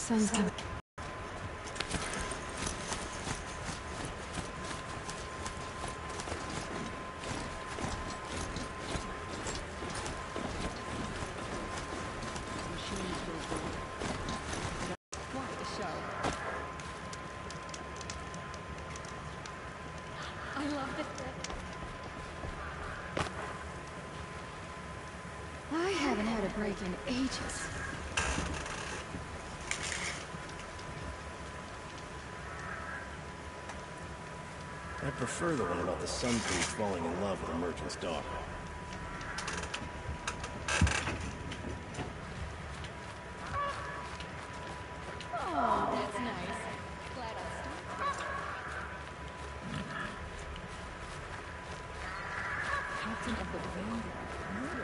Sun's coming. I love this bit. I haven't had a break in ages. I prefer the one about the Sun Priest falling in love with a merchant's daughter. Oh, that's nice. Glad I'll stop. Captain of the Vanguard. Murdered.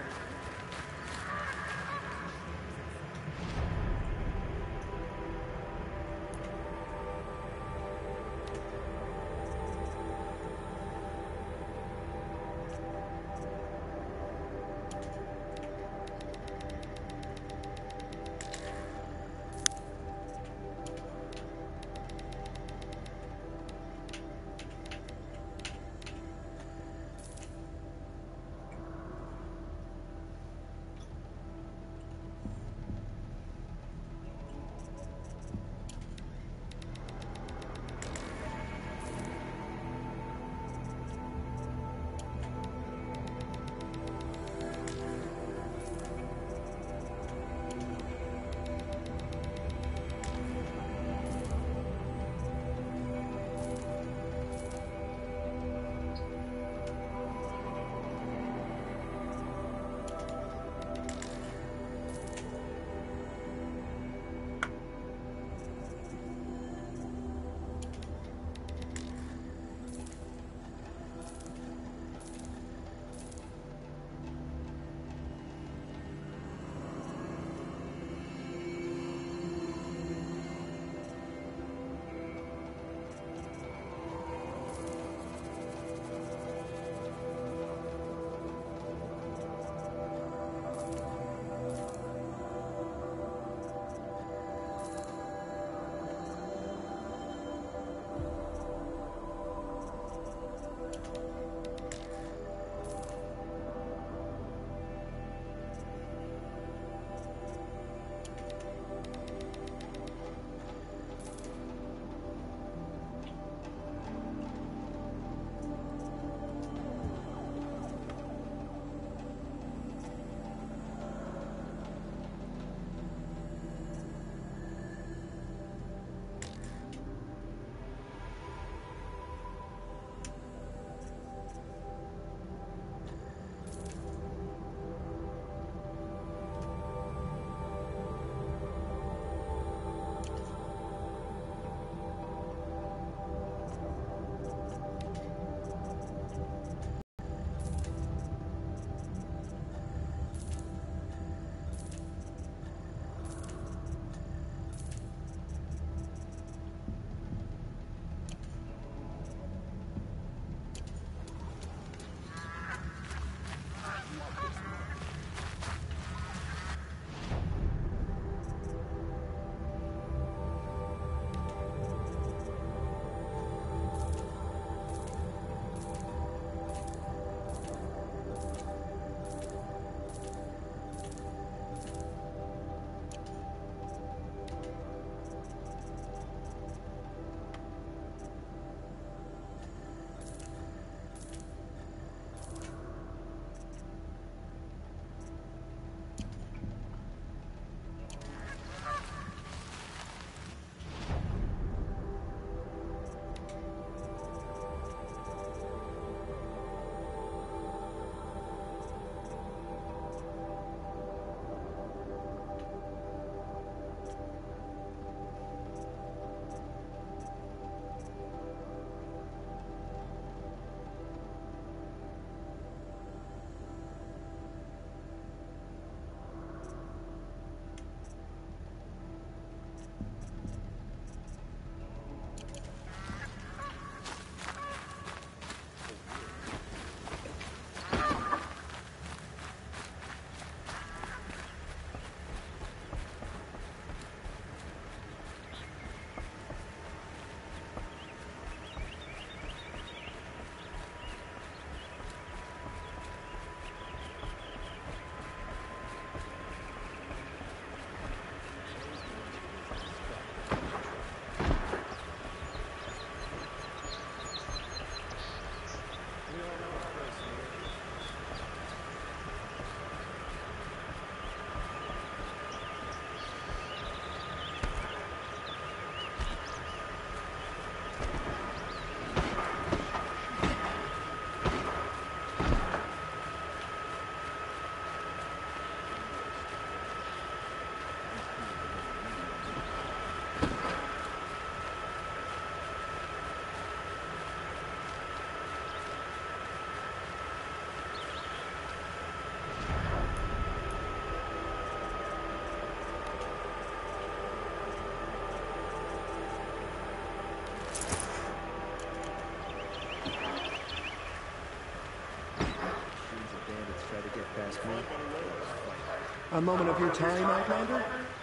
past me. A moment of your time, Outlander?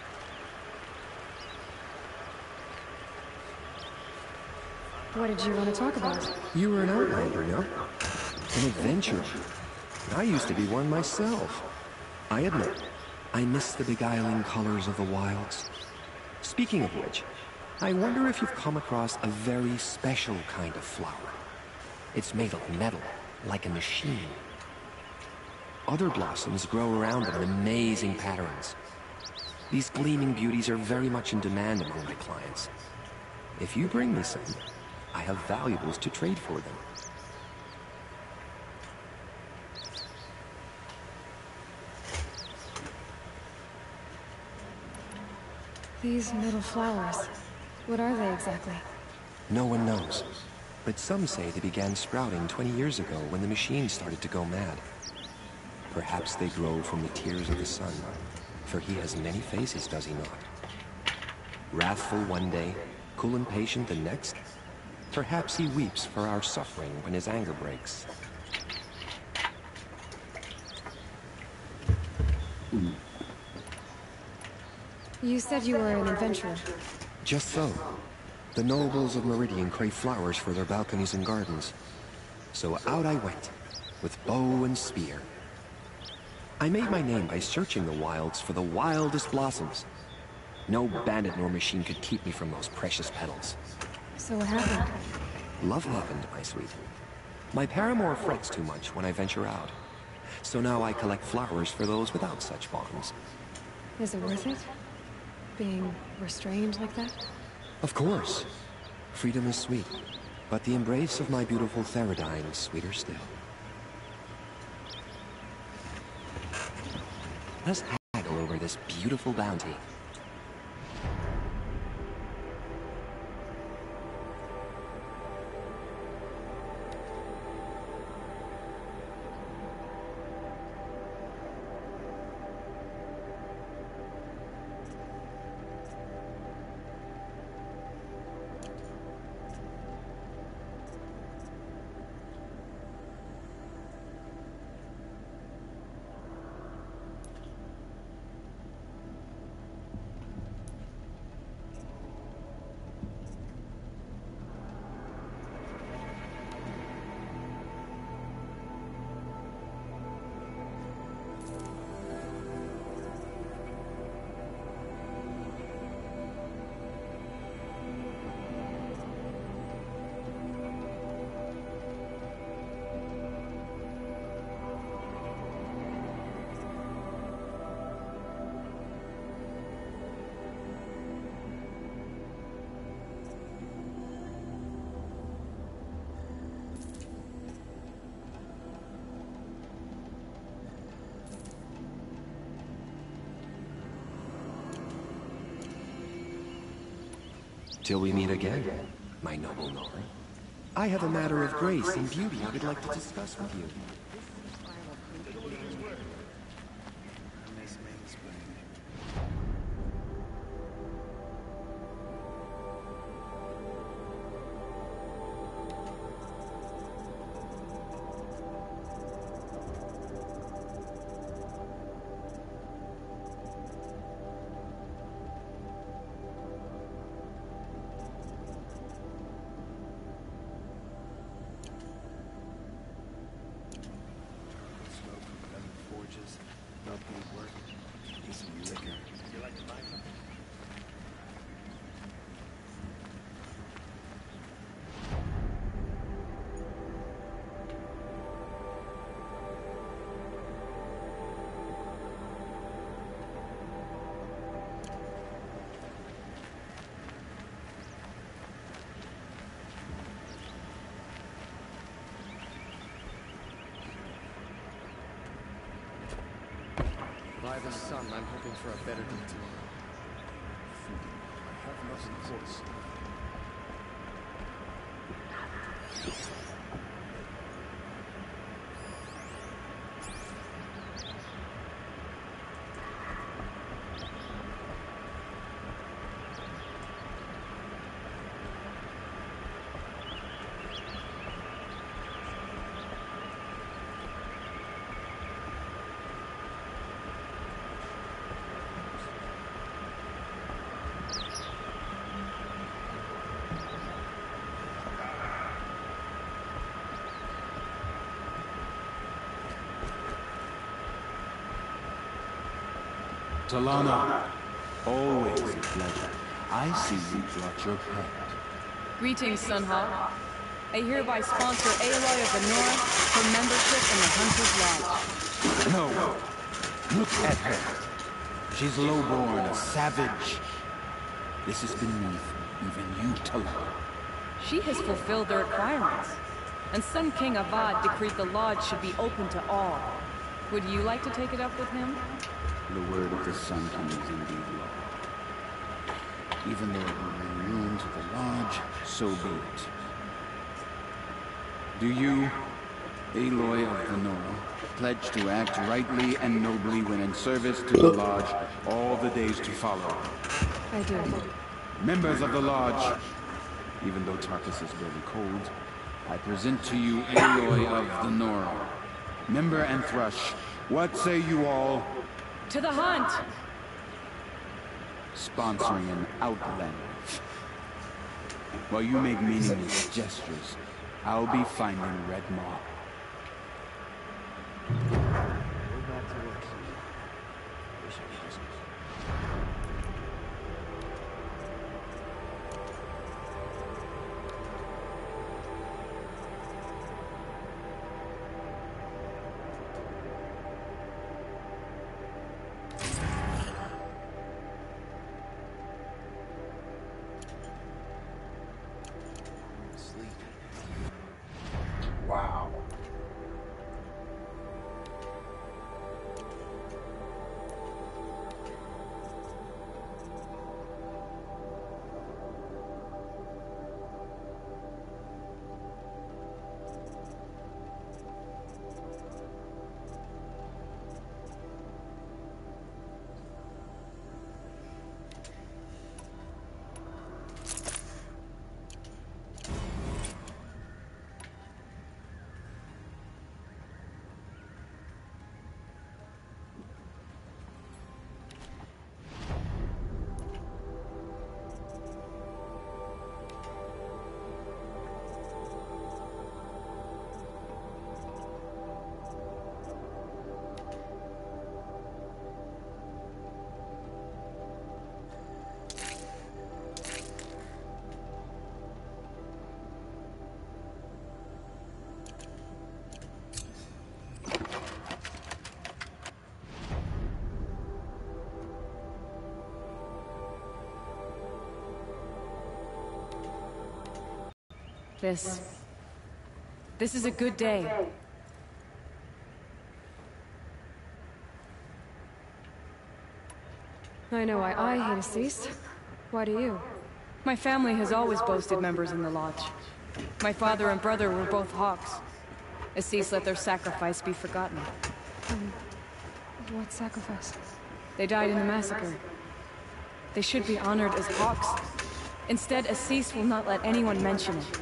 What did you want to talk about? You were an Outlander, no? An adventurer. I used to be one myself. I admit, I miss the beguiling colors of the wilds. Speaking of which, I wonder if you've come across a very special kind of flower. It's made of metal, like a machine. Other blossoms grow around them in amazing patterns. These gleaming beauties are very much in demand among my clients. If you bring me some, I have valuables to trade for them. These metal flowers. What are they exactly? No one knows, but some say they began sprouting 20 years ago when the machine started to go mad. Perhaps they grow from the tears of the sun, for he has many faces, does he not? Wrathful one day, cool and patient the next. Perhaps he weeps for our suffering when his anger breaks. You said you were an adventurer. Just so. The nobles of Meridian crave flowers for their balconies and gardens. So out I went, with bow and spear. I made my name by searching the wilds for the wildest blossoms. No bandit nor machine could keep me from those precious petals. So what happened? Love happened, my sweet. My paramour frets too much when I venture out. So now I collect flowers for those without such bonds. Is it worth it? Being restrained like that? Of course. Freedom is sweet, but the embrace of my beautiful Theridine is sweeter still. Let's haggle over this beautiful bounty. Till we meet again, my noble Nora. I have a matter of grace and beauty I would like to discuss with you. By the sun, I'm hoping for a better day tomorrow. I have nothing for this. Talana, always a pleasure. I see you brought your pet. Greetings, Sunhawk. I hereby sponsor Aloy of the North for membership in the Hunter's Lodge. No! Look at her. She's lowborn, a savage. This is beneath even you, Talana. She has fulfilled the requirements, and Sun King Avad decreed the Lodge should be open to all. Would you like to take it up with him? The word of the Sun King is indeed law. Even though it will bring ruin to the Lodge, so be it. Do you, Aloy of the Nora, pledge to act rightly and nobly when in service to the Lodge all the days to follow? I do. Members of the Lodge, even though Tarkus is very cold, I present to you Aloy of the Nora. Member and Thrush, what say you all? To the hunt! Sponsoring an outlander. While you make meaningless gestures, I'll be finding Red Maw. Go back to work. Wish I could just... sleep. Wow. This is a good day. I know why I hate Assis. Why do you? My family has always boasted members in the Lodge. My father and brother were both Hawks. Assis let their sacrifice be forgotten. What sacrifice? They died in the massacre. They should be honored as Hawks. Instead, Assis will not let anyone mention it.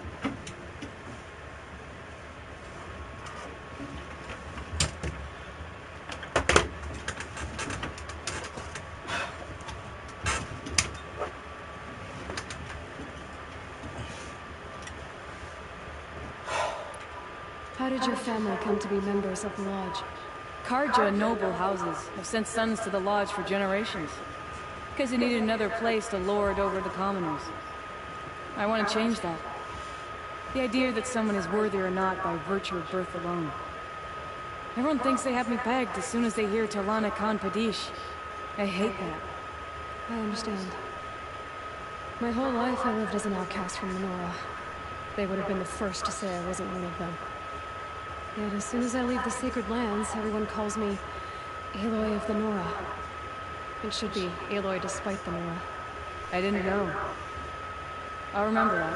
How did your family come to be members of the Lodge? Karja noble houses have sent sons to the Lodge for generations. Because they needed another place to lord over the commoners. I want to change that. The idea that someone is worthy or not by virtue of birth alone. Everyone thinks they have me pegged as soon as they hear Talana Khan Padish. I hate that. I understand. My whole life I lived as an outcast from Minora. They would have been the first to say I wasn't one of them. Yet as soon as I leave the Sacred Lands, everyone calls me Aloy of the Nora. It should be Aloy despite the Nora. I didn't know. I'll remember that.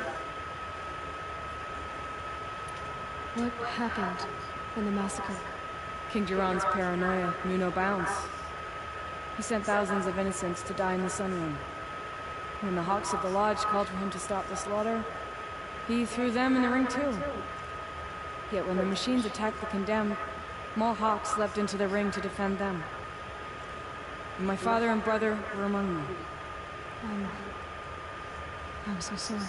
What happened in the massacre? King Jiran's paranoia knew no bounds. He sent thousands of innocents to die in the Sun Ring. When the Hawks of the Lodge called for him to stop the slaughter, he threw them in the ring too. Yet when the machines attacked the Condemned, more Hawks leapt into the ring to defend them. And my father and brother were among them. I'm so sorry.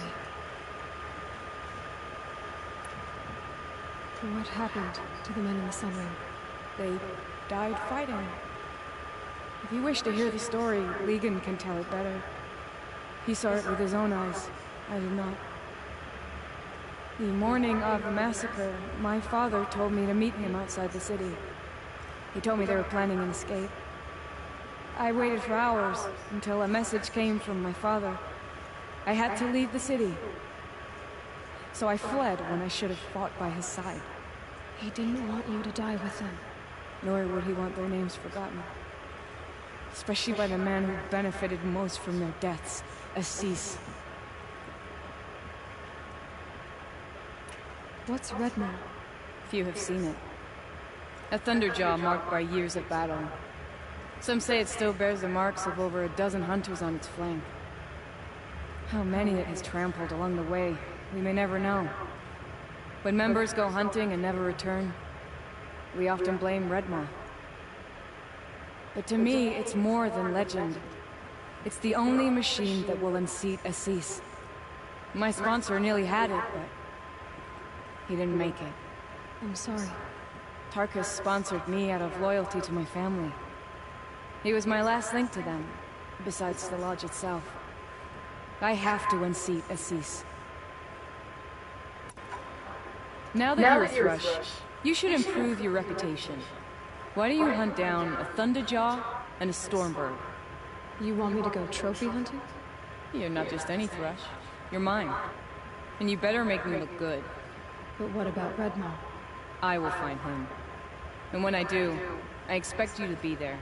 What happened to the men in the Sun Ring? They died fighting. If you wish to hear the story, Legan can tell it better. He saw it with his own eyes. I did not. The morning of the massacre, my father told me to meet him outside the city. He told me they were planning an escape. I waited for hours until a message came from my father. I had to leave the city. So I fled when I should have fought by his side. He didn't want you to die with them. Nor would he want their names forgotten. Especially by the man who benefited most from their deaths, Assis. What's Redmaw? Few have seen it. A Thunderjaw marked by years of battle. Some say it still bears the marks of over a dozen hunters on its flank. How many it has trampled along the way, we may never know. When members go hunting and never return, we often blame Redmaw. But to me, it's more than legend. It's the only machine that will unseat Assis. My sponsor nearly had it, but he didn't make it. I'm sorry. Tarkus sponsored me out of loyalty to my family. He was my last link to them, besides the lodge itself. I have to unseat Assis. Now that you're a Thrush, you should improve your reputation. Why do you hunt down a Thunderjaw and a Stormbird? You want me to go trophy hunting? You're not just any Thrush. You're mine. And you better make me look good. But what about Redmaw? I will find him. And when I do, I expect you to be there.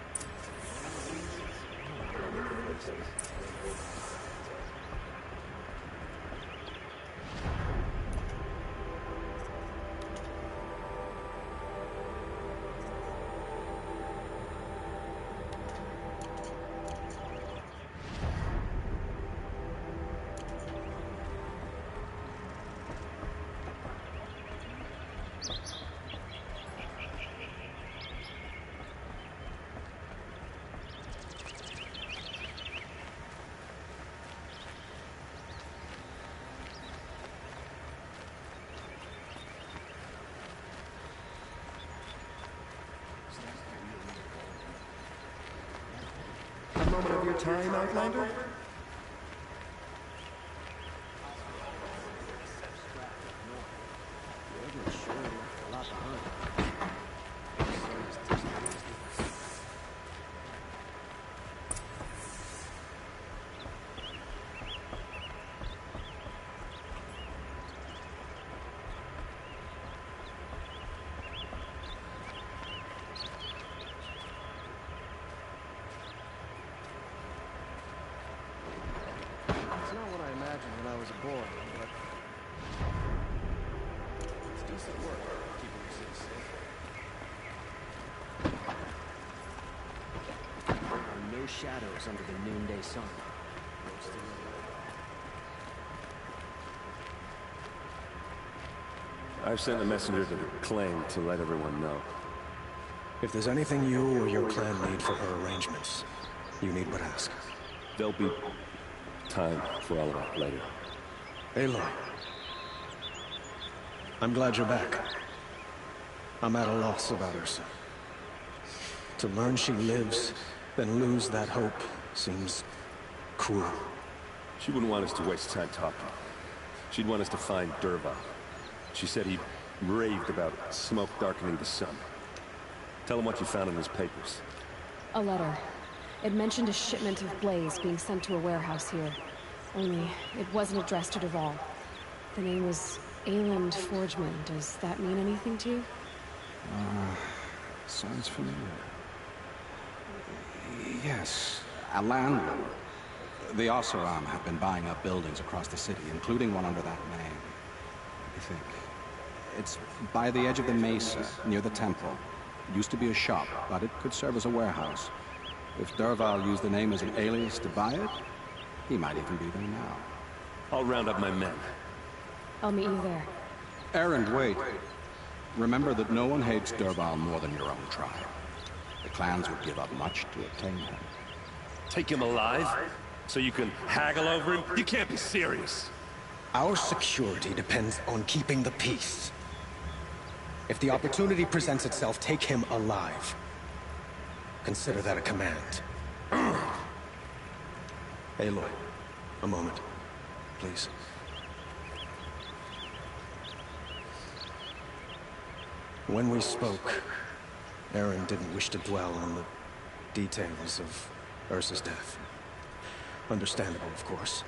A moment of your time, Outlander? It's not what I imagined when I was a boy, but it's decent work keeping the city safe. There are no shadows under the noonday sun. I've sent a messenger to the claim to let everyone know. If there's anything you or your clan need for her arrangements, you need but ask. There'll be time for all of that later. Aloy. I'm glad you're back. I'm at a loss about Ursa. To learn she lives, then lose that hope, seems cruel. She wouldn't want us to waste time talking. She'd want us to find Dervahl. She said he raved about smoke darkening the sun. Tell him what you found in his papers. A letter. It mentioned a shipment of Blaze being sent to a warehouse here. Only, it wasn't addressed to Dervahl. The name was Ayland Forgeman. Does that mean anything to you? Sounds familiar. Yes, a landlord. The Oseram have been buying up buildings across the city, including one under that name. Let me think. It's by the edge of the mesa, near the temple. It used to be a shop, but it could serve as a warehouse. If Dervahl used the name as an alias to buy it, he might even be there now. I'll round up my men. I'll meet you there. Erend, wait. Remember that no one hates Dervahl more than your own tribe. The clans would give up much to obtain him. Take him alive? So you can haggle over him? You can't be serious. Our security depends on keeping the peace. If the opportunity presents itself, take him alive. Consider that a command. Aloy, a moment, please. When we spoke, Eren didn't wish to dwell on the details of Ursa's death. Understandable, of course.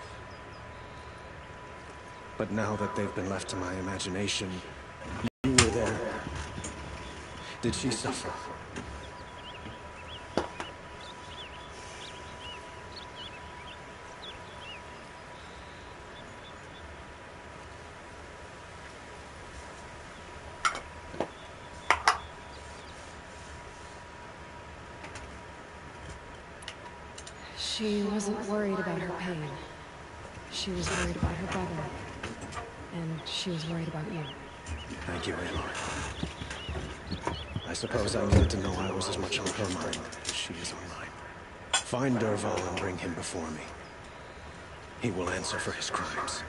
But now that they've been left to my imagination, you were there. Did she suffer? She wasn't worried about her pain. She was worried about her brother. And she was worried about you. Thank you, Aloy. I suppose I needed to know I was as much on her mind as she is on mine. Find Dervahl and bring him before me. He will answer for his crimes.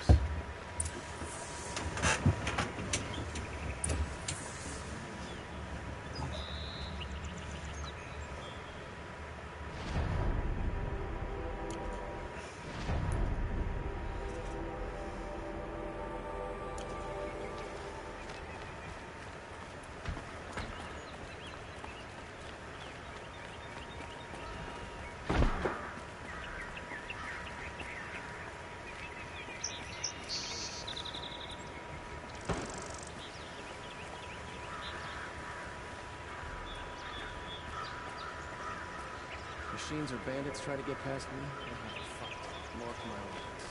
Machines or bandits try to get past me, I'll have to fight. Mark my words.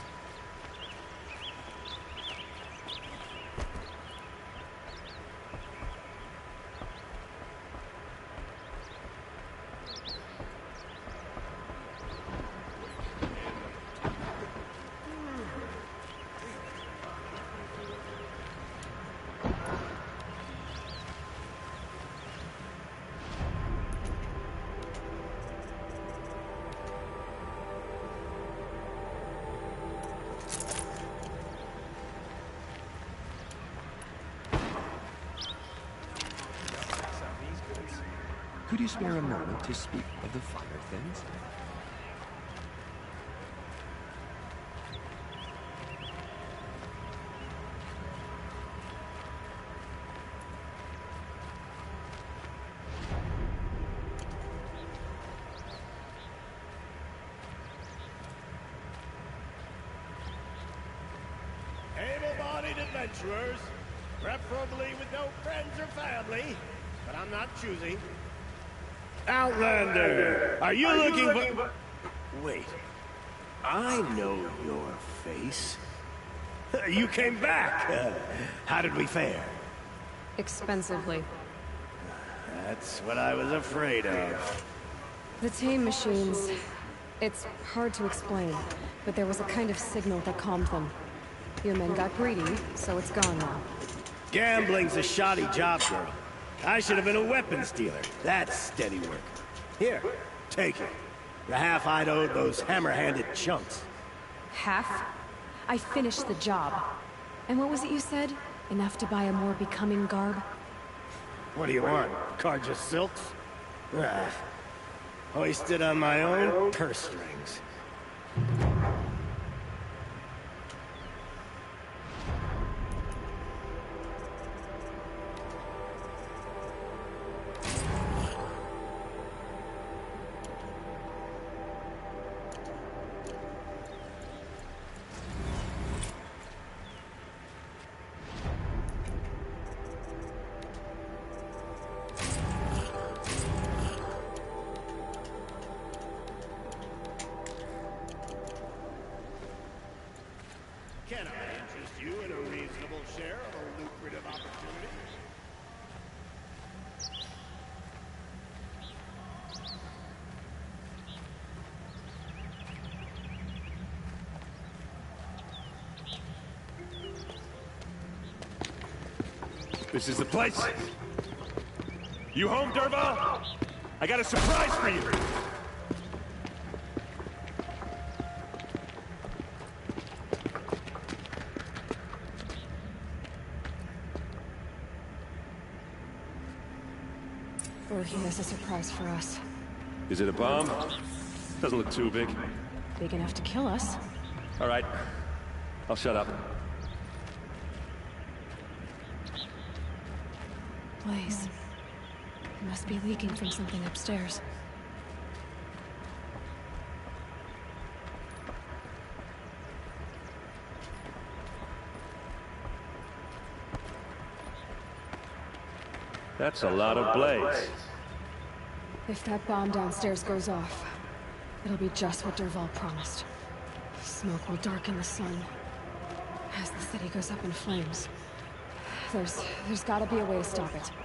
Could you spare a moment to speak of the finer things? Able-bodied adventurers, preferably with no friends or family, but I'm not choosy. Outlander, are you looking for... Wait, I know your face. You came back. How did we fare? Expensively. That's what I was afraid of. The tame machines... It's hard to explain, but there was a kind of signal that calmed them. Your men got greedy, so it's gone now. Gambling's a shoddy job, girl. I should have been a weapons dealer. That's steady work. Here, take it. The half I'd owed those hammer-handed chunks. Half? I finished the job. And what was it you said? Enough to buy a more becoming garb? What do you want? Carja silks? Hoisted on my own purse strings. Can I interest you in a reasonable share of a lucrative opportunity? This is the place. You home, Dervahl? I got a surprise for you. Or he has a surprise for us. Is it a bomb? Doesn't look too big. Big enough to kill us. All right. I'll shut up. Blaze. It must be leaking from something upstairs. That's a lot of blaze. If that bomb downstairs goes off, it'll be just what Dervahl promised. Smoke will darken the sun as the city goes up in flames. There's gotta be a way to stop it.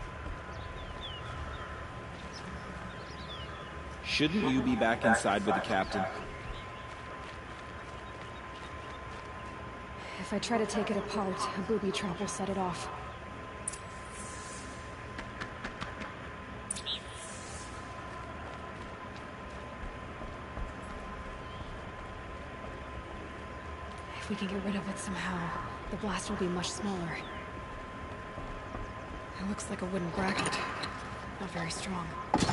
Shouldn't you be back inside with the captain? If I try to take it apart, a booby trap will set it off. If we can get rid of it somehow, the blast will be much smaller. It looks like a wooden bracket. Not very strong.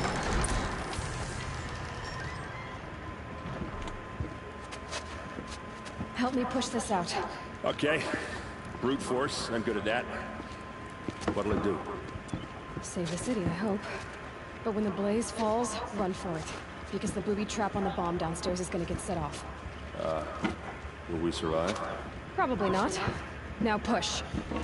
Help me push this out. Okay. Brute force, I'm good at that. What'll it do? Save the city, I hope. But when the blaze falls, run for it. Because the booby trap on the bomb downstairs is gonna get set off. Will we survive? Probably not. Now push.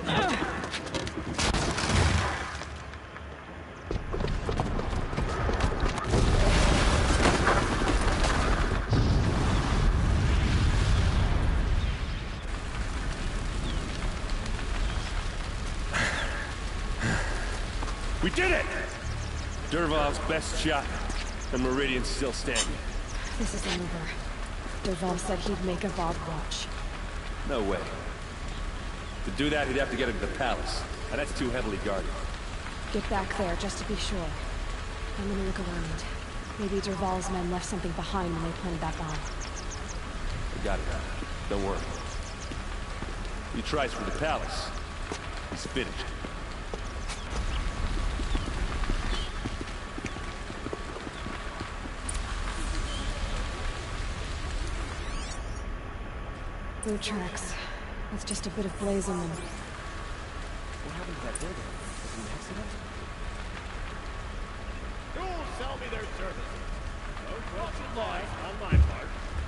We did it! Dervahl's best shot, and Meridian's still standing. This is a mover. Dervahl said he'd make a Vogt watch. No way. To do that, he'd have to get into the palace, and that's too heavily guarded. Get back there, just to be sure. I'm gonna look around. Maybe Dervahl's men left something behind when they planted that bomb. I got it. Don't worry. He tries for the palace. He's finished. Blue tracks. With just a bit of blaze in them. What happened to that building? Was it an accident? Who'll sell me their services? No question lies on my part.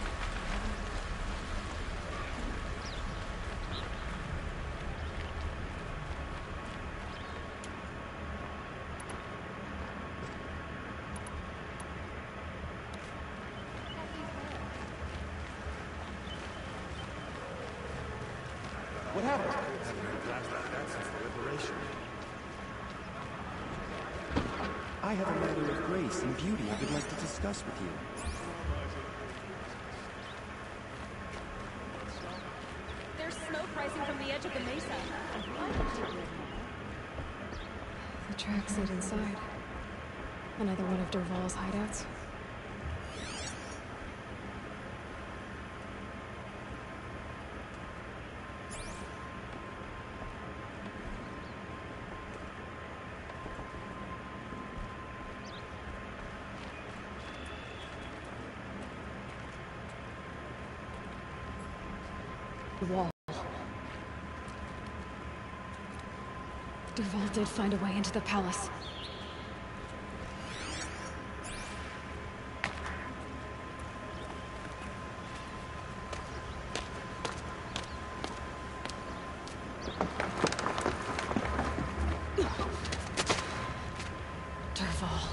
What happened? I haven't heard blasts like that since the liberation. I have a matter of grace and beauty I would like to discuss with you. There's smoke rising from the edge of the mesa. The tracks lead inside. Another one of Dervahl's hideouts. The wall. Dervahl did find a way into the palace. Dervahl.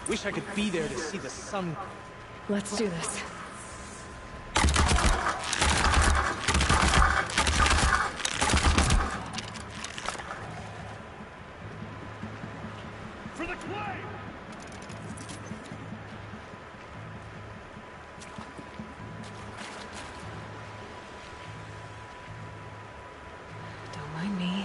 Wish I could be there to see the sun. Let's do this. For the clay! Don't mind me.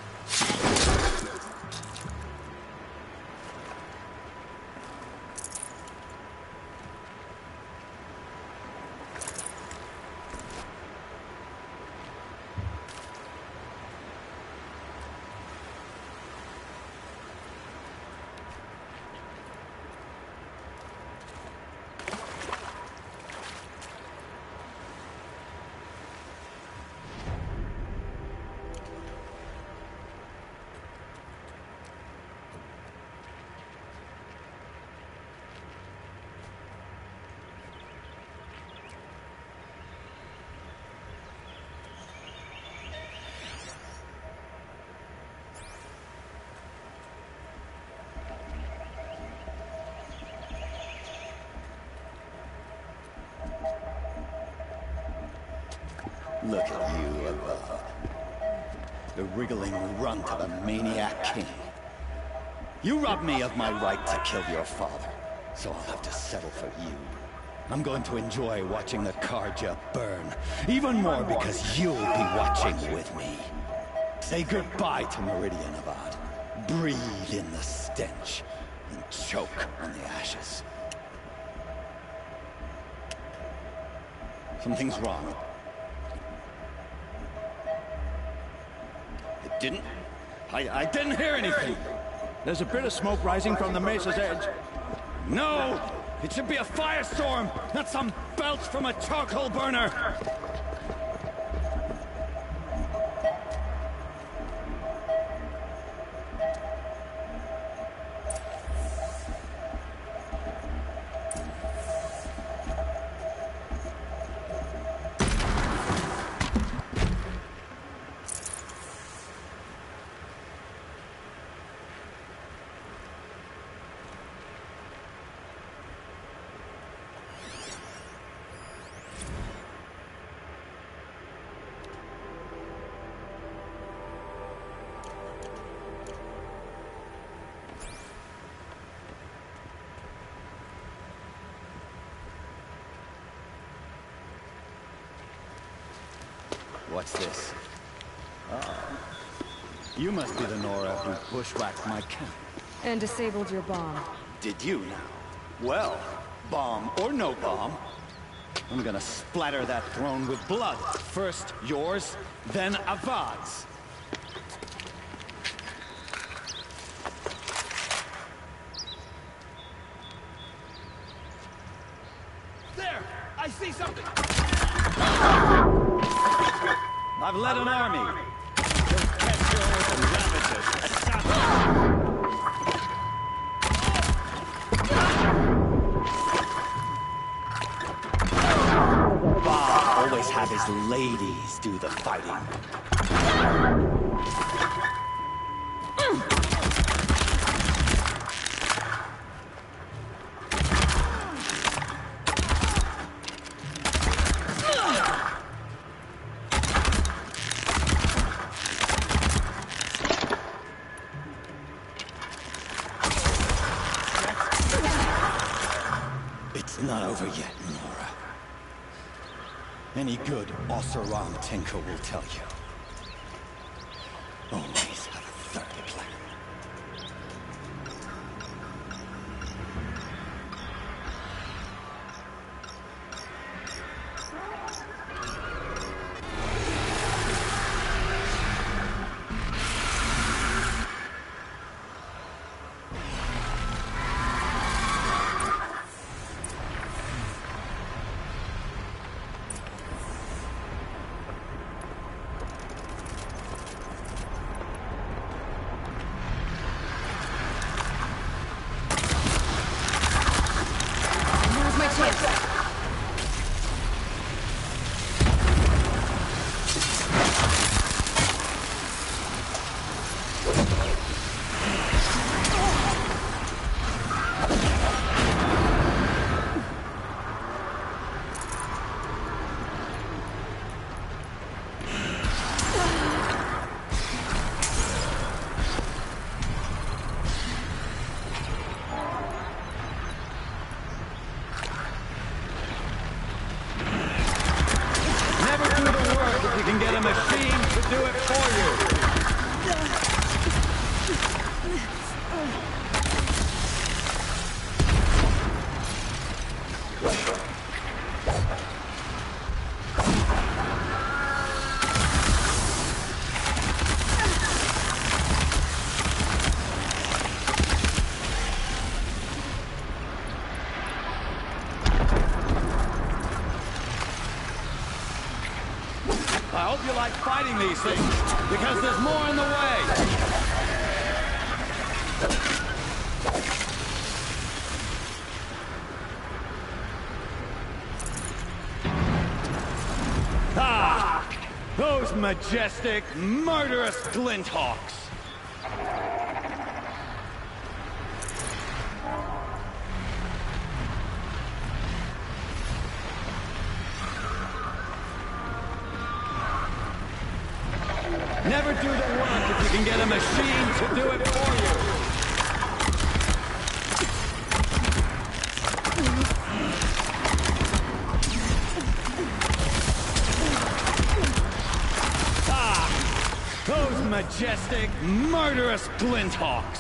Look at you above. The wriggling runt of a maniac king. You robbed me of my right to kill your father, so I'll have to settle for you. I'm going to enjoy watching the Carja burn, even more because you'll be watching with me. Say goodbye to Meridian Avad. Breathe in the stench, and choke on the ashes. Something's wrong. I didn't hear anything. There's a bit of smoke rising from the mesa's edge. No! It should be a firestorm, not some belch from a charcoal burner! What's this? Oh. You must be the Nora who bushwhacked my camp. And disabled your bomb. Did you now? Well, bomb or no bomb, I'm gonna splatter that throne with blood. First yours, then Avad's. There! I see something! I've led an army. Kestrels and Ravagers, assassins. Bob always had his ladies do the fighting. It's not over yet, Nora. Any good Oseram tinker will tell you. Always have a third plan. you like fighting these things, because there's more in the way! Ah! Those majestic, murderous Glinthawks! Never do the work if you can get a machine to do it for you. Ah! Those majestic, murderous Glinthawks!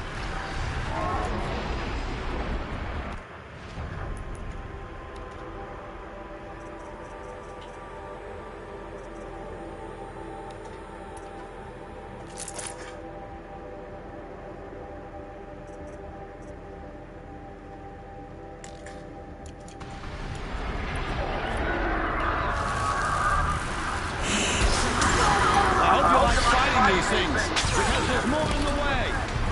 These things, because there's more in the way.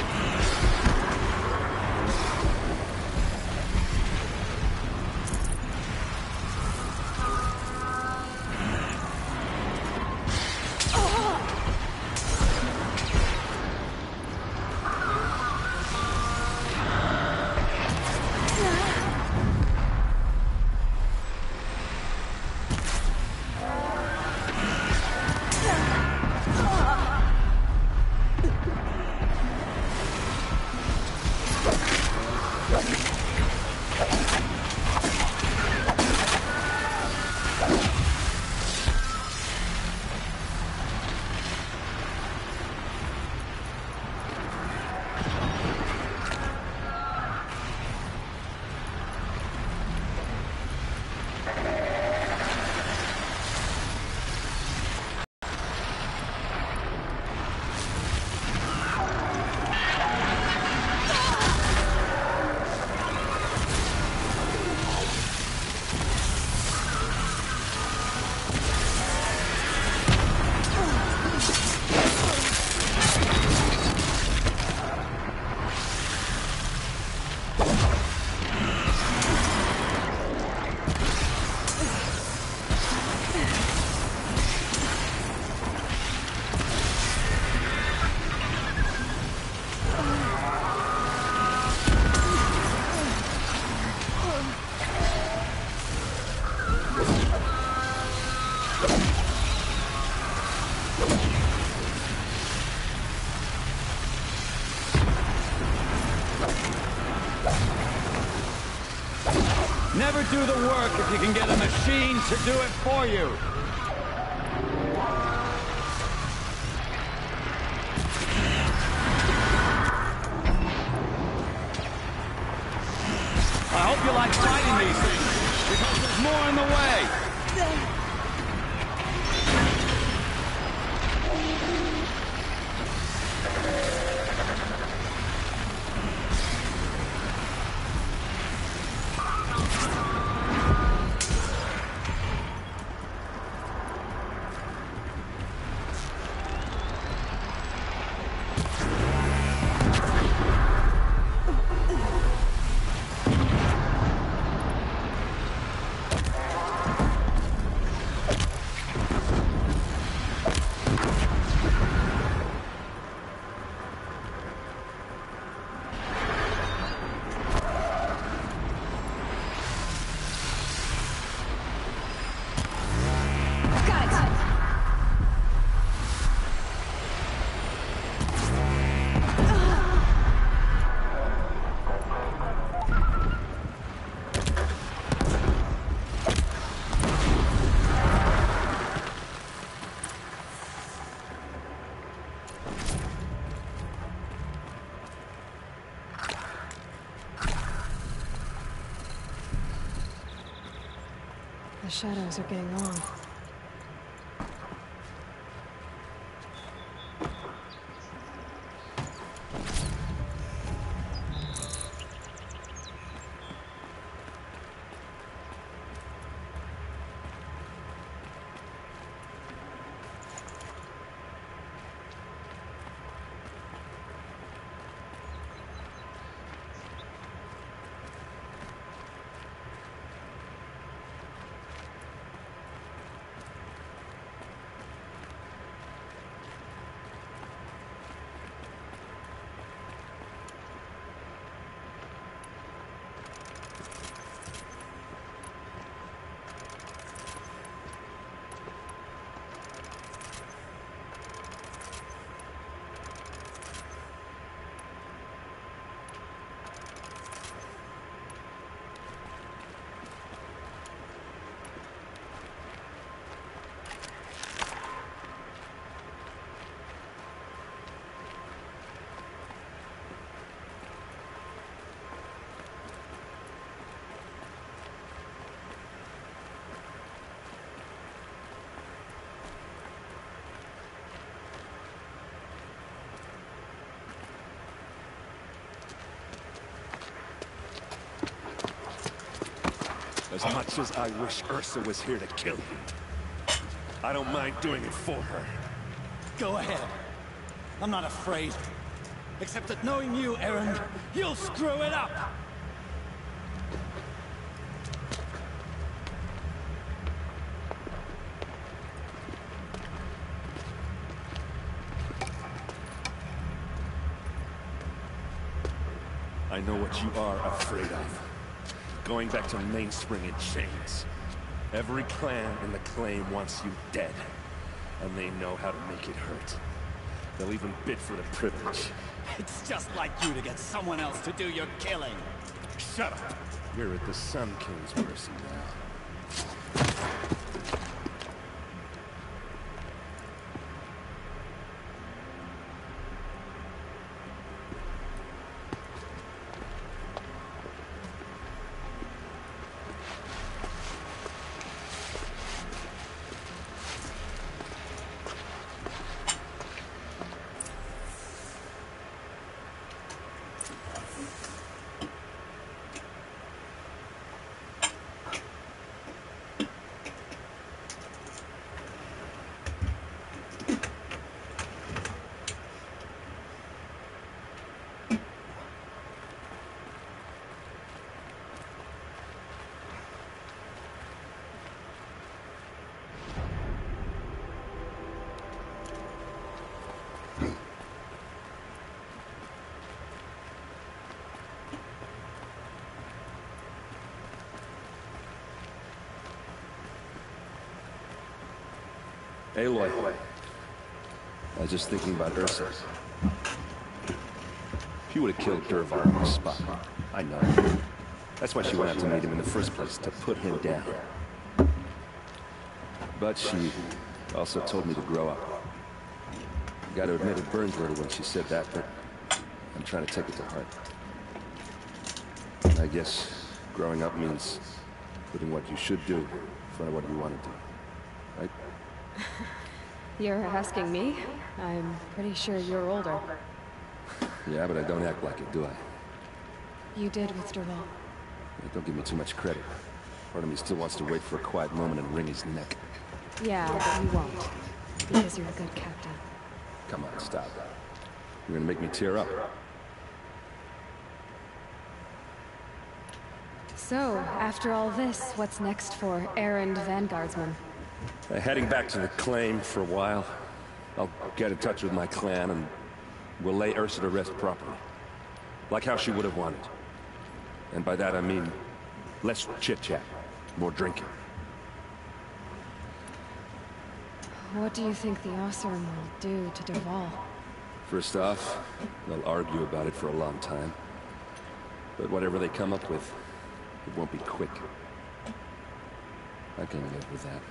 Never do the work if you can get a machine to do it for you. I hope you like fighting these things, because there's more in the way. The shadows are getting long. As much as I wish Ursa was here to kill you, I don't mind doing it for her. Go ahead. I'm not afraid. Except that knowing you, Erend, you'll screw it up! I know what you are afraid of. Going back to Mainspring in chains. Every clan in the Claim wants you dead. And they know how to make it hurt. They'll even bid for the privilege. It's just like you to get someone else to do your killing. Shut up! You're at the Sun King's mercy now. Aloy. I was just thinking about Ursa. She would have killed Dervahl on the spot. I know. That's why she went out to meet him in the first place, to put him down. But she also told me to grow up. Got to admit it burned a little when she said that, but I'm trying to take it to heart. I guess growing up means putting what you should do in front of what you want to do. Right? You're asking me? I'm pretty sure you're older. Yeah, but I don't act like it, do I? You did with Dervahl. Yeah, don't give me too much credit. Part of me still wants to wait for a quiet moment and wring his neck. Yeah, but you won't. Because you're a good captain. Come on, stop. You're gonna make me tear up. So, after all this, what's next for Erend Vanguardsman? Heading back to the Claim for a while. I'll get in touch with my clan and we'll lay Ursa to rest properly. Like how she would have wanted. And by that I mean less chit-chat, more drinking. What do you think the Oseram will do to Dervahl? First off, they'll argue about it for a long time. But whatever they come up with, it won't be quick. I can live with that.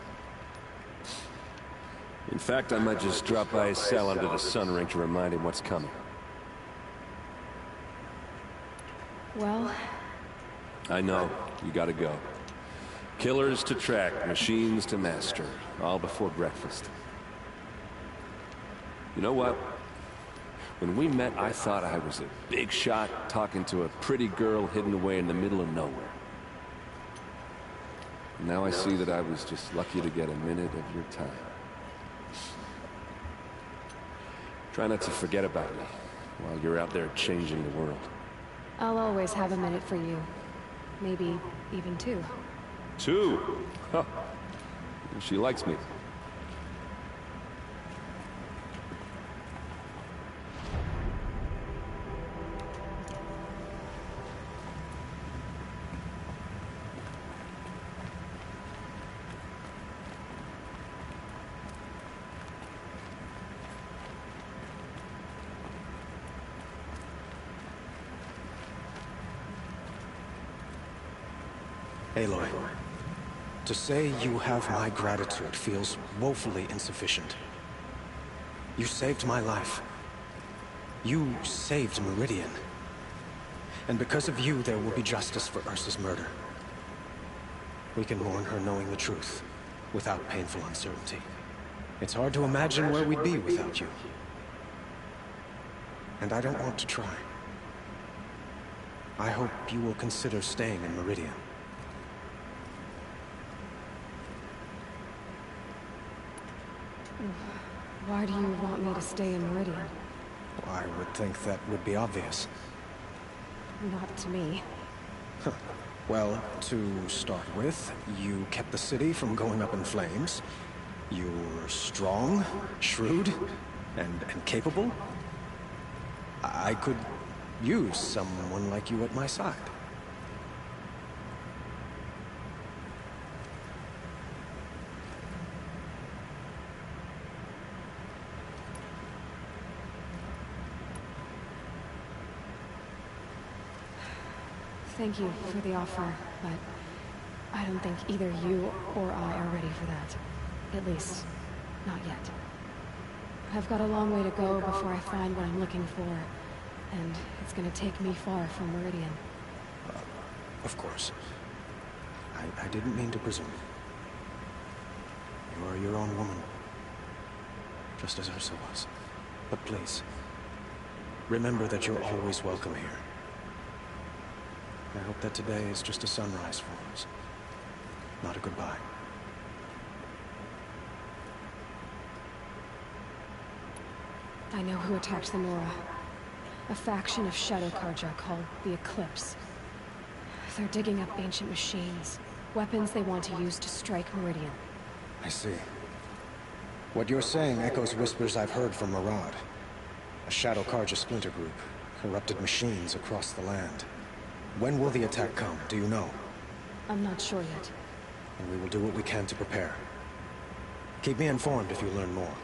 In fact, I might just drop by his cell under the sun ring to remind him what's coming. Well... I know. You gotta go. Killers to track, machines to master. All before breakfast. You know what? When we met, I thought I was a big shot talking to a pretty girl hidden away in the middle of nowhere. Now I see that I was just lucky to get a minute of your time. Try not to forget about me while you're out there changing the world. I'll always have a minute for you. Maybe even two. Two? Huh. She likes me. Aloy, to say you have my gratitude feels woefully insufficient. You saved my life. You saved Meridian. And because of you, there will be justice for Ursa's murder. We can mourn her knowing the truth, without painful uncertainty. It's hard to imagine where we'd be without you. And I don't want to try. I hope you will consider staying in Meridian. Why do you want me to stay in Meridian? I would think that would be obvious. Not to me. Well, to start with, you kept the city from going up in flames. You're strong, shrewd, and capable. I could use someone like you at my side. Thank you for the offer, but I don't think either you or I are ready for that. At least, not yet. I've got a long way to go before I find what I'm looking for, and it's gonna take me far from Meridian. Of course. I didn't mean to presume. You are your own woman, just as Ursa was. But please, remember that you're always welcome here. I hope that today is just a sunrise for us, not a goodbye. I know who attacked the Nora. A faction of Shadow Carja called the Eclipse. They're digging up ancient machines, weapons they want to use to strike Meridian. I see. What you're saying echoes whispers I've heard from Maraud. A Shadow Carja splinter group, corrupted machines across the land. When will the attack come, do you know? I'm not sure yet. And we will do what we can to prepare. Keep me informed if you learn more.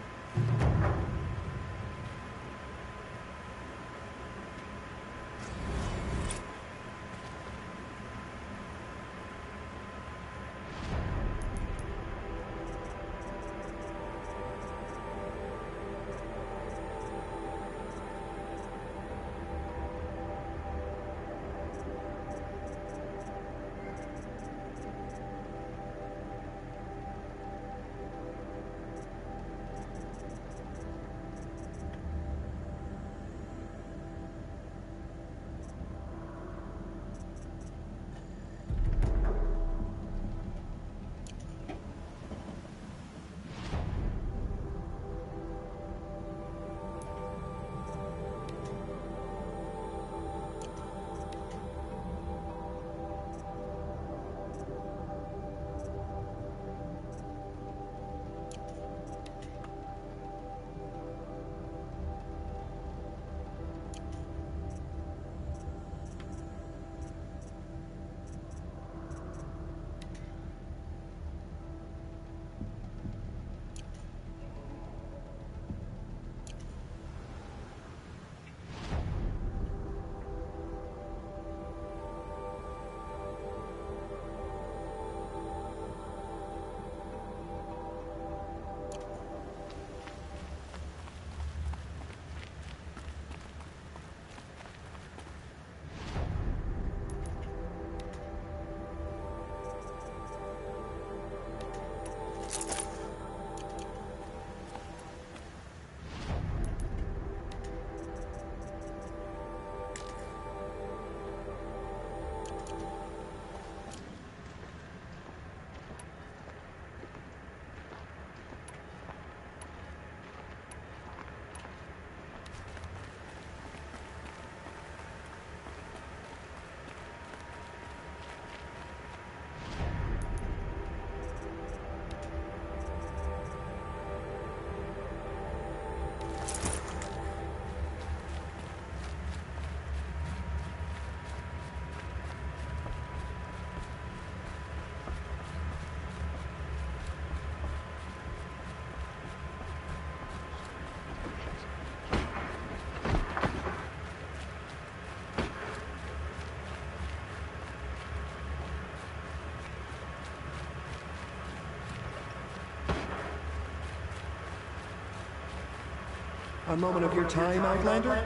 A moment of your time, Outlander?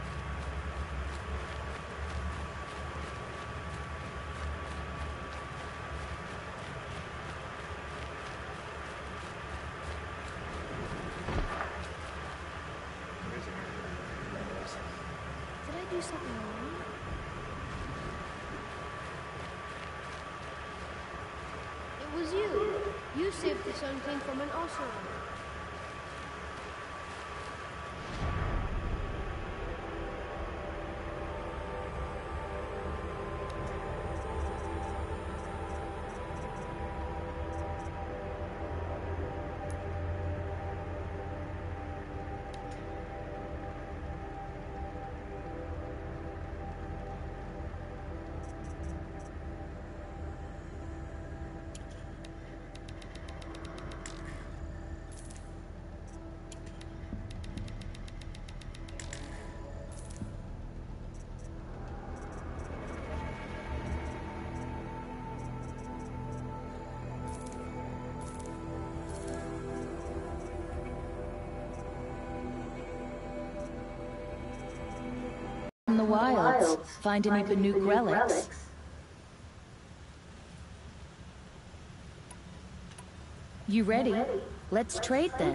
Did I do something wrong? It was you. You saved the Sun King from an Oseram. the wilds. Find any Banuk relics. You ready? Let's trade then.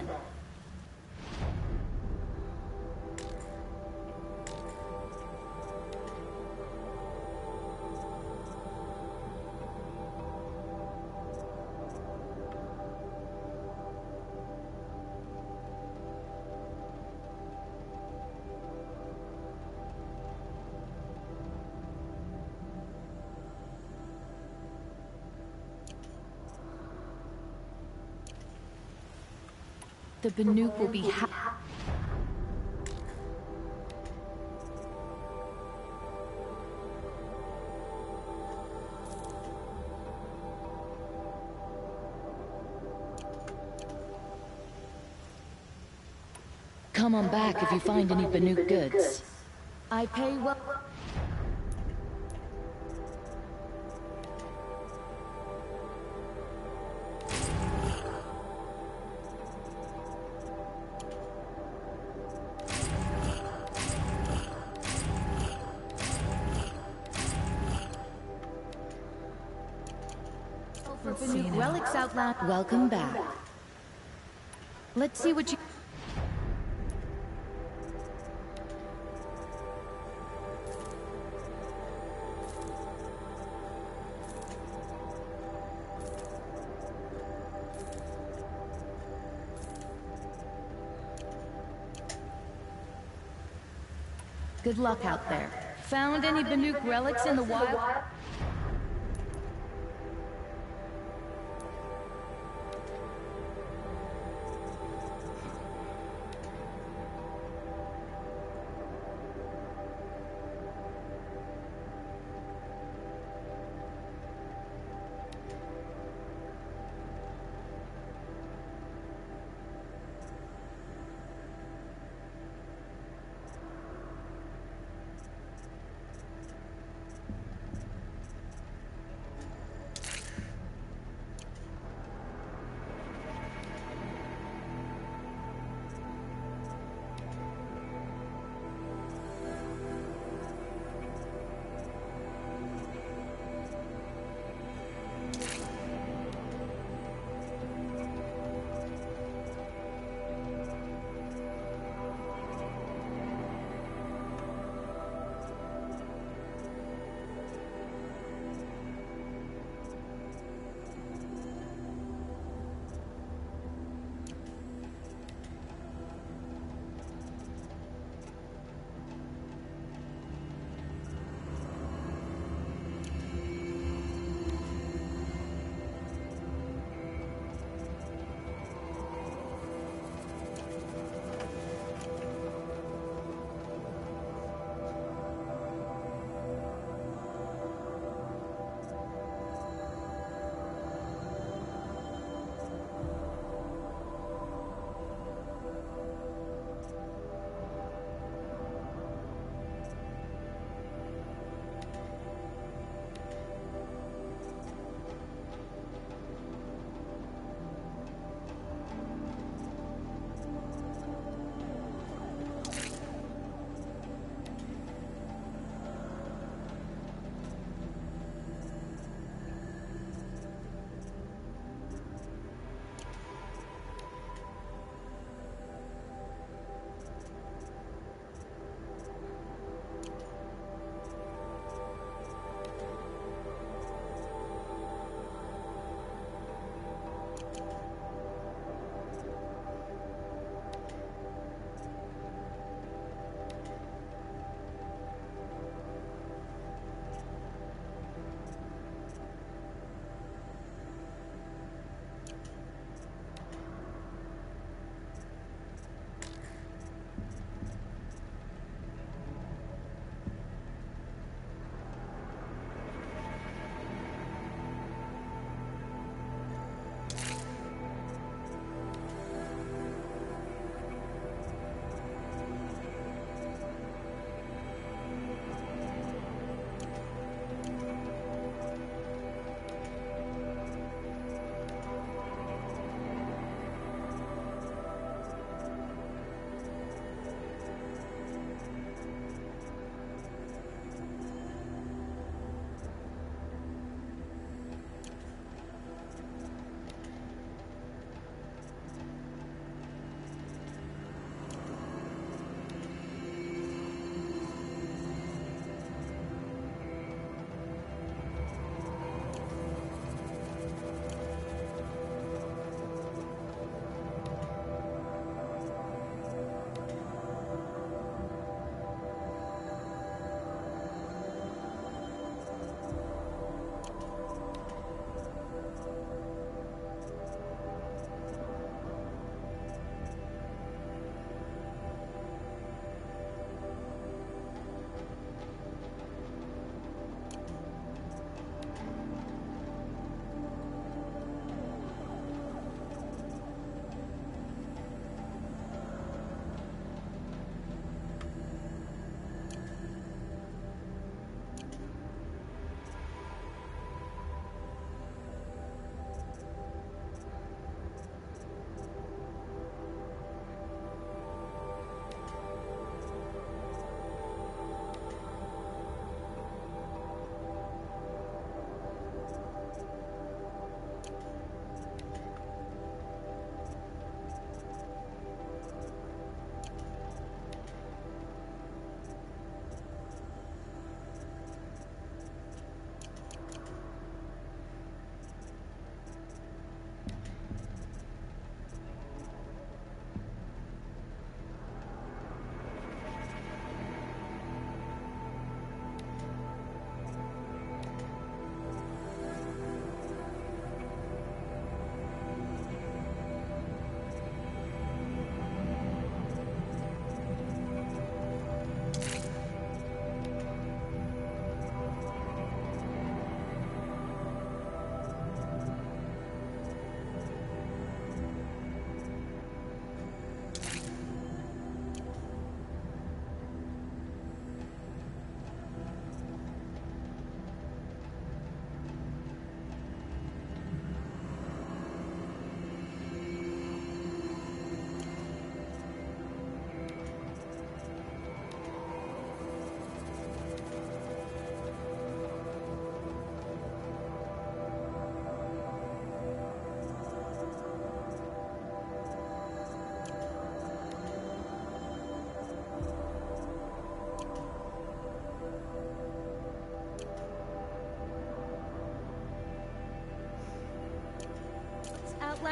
The Banuk will be Come on back if you find any Banuk goods. I pay well. Relics Outland. Welcome back. Let's see what you... Good luck out there. Found any Banuk relics in the wild?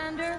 Commander?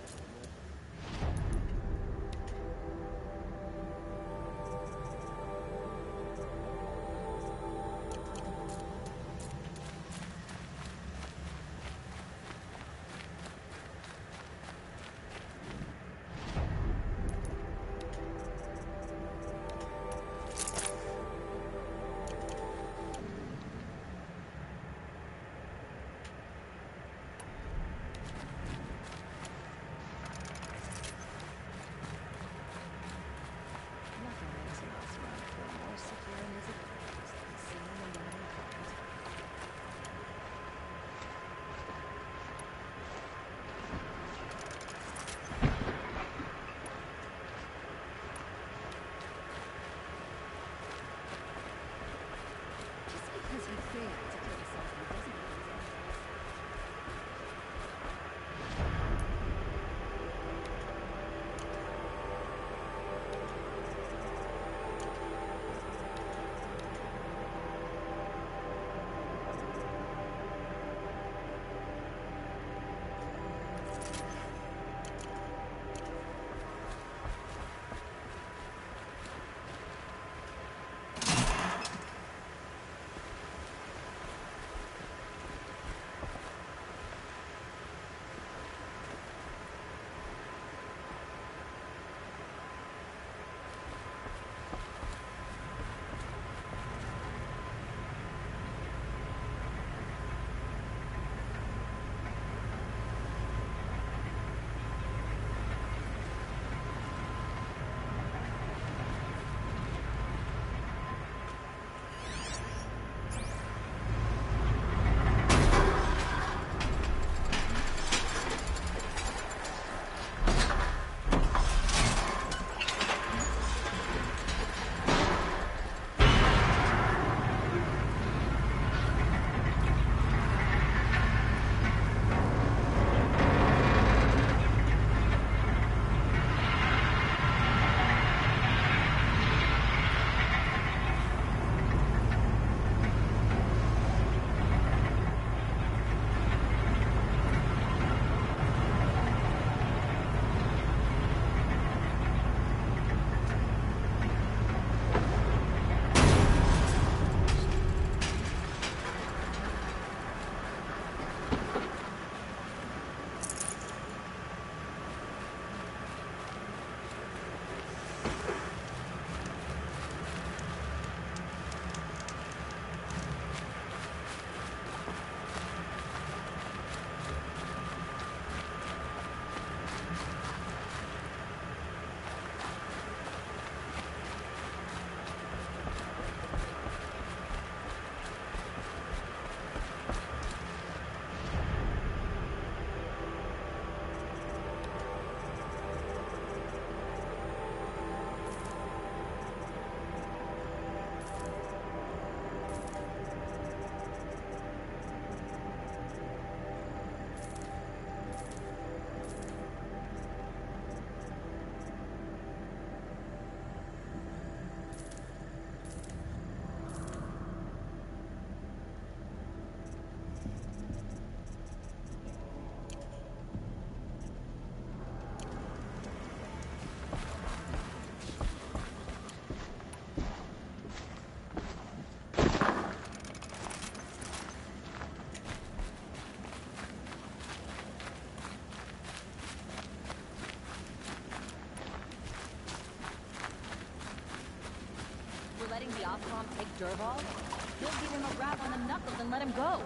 Letting the Othrom take Dervahl? He'll give him a rap on the knuckles and let him go.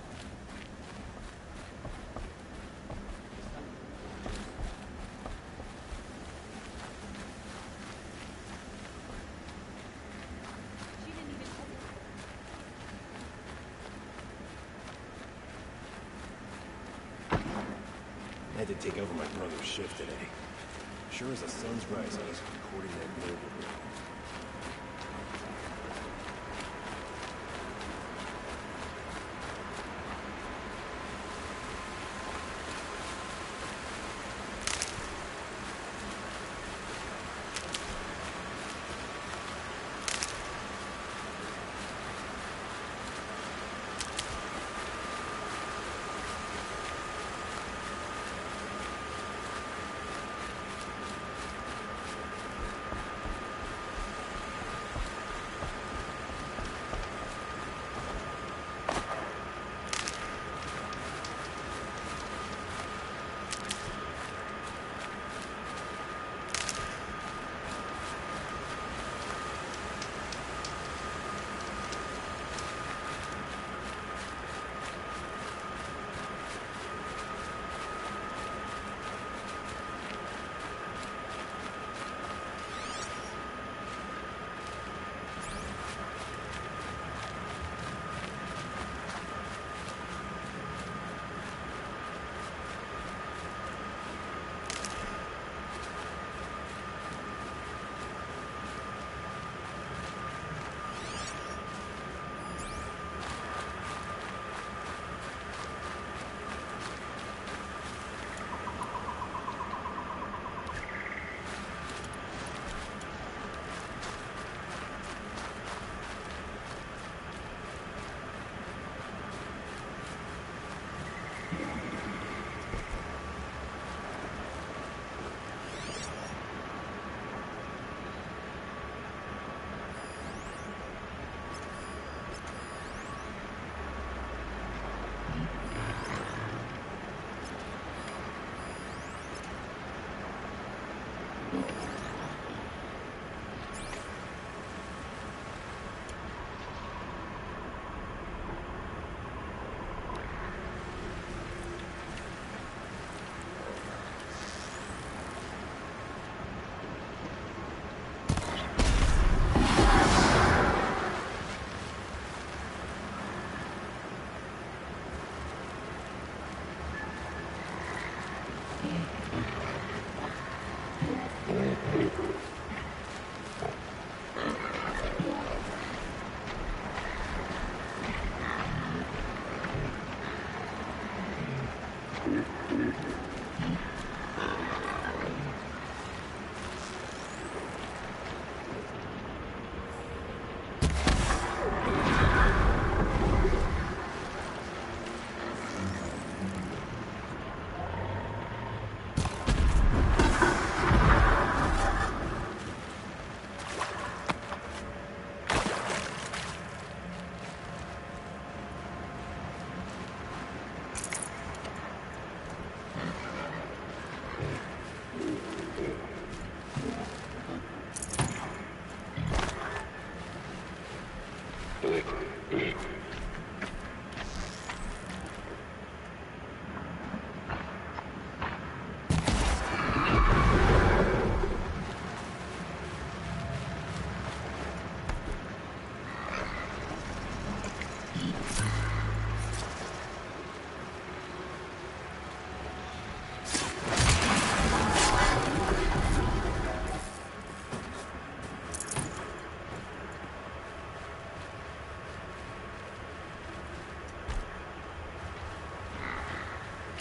I had to take over my brother's shift today. Sure as the sun's rising, he's recording that global rhythm.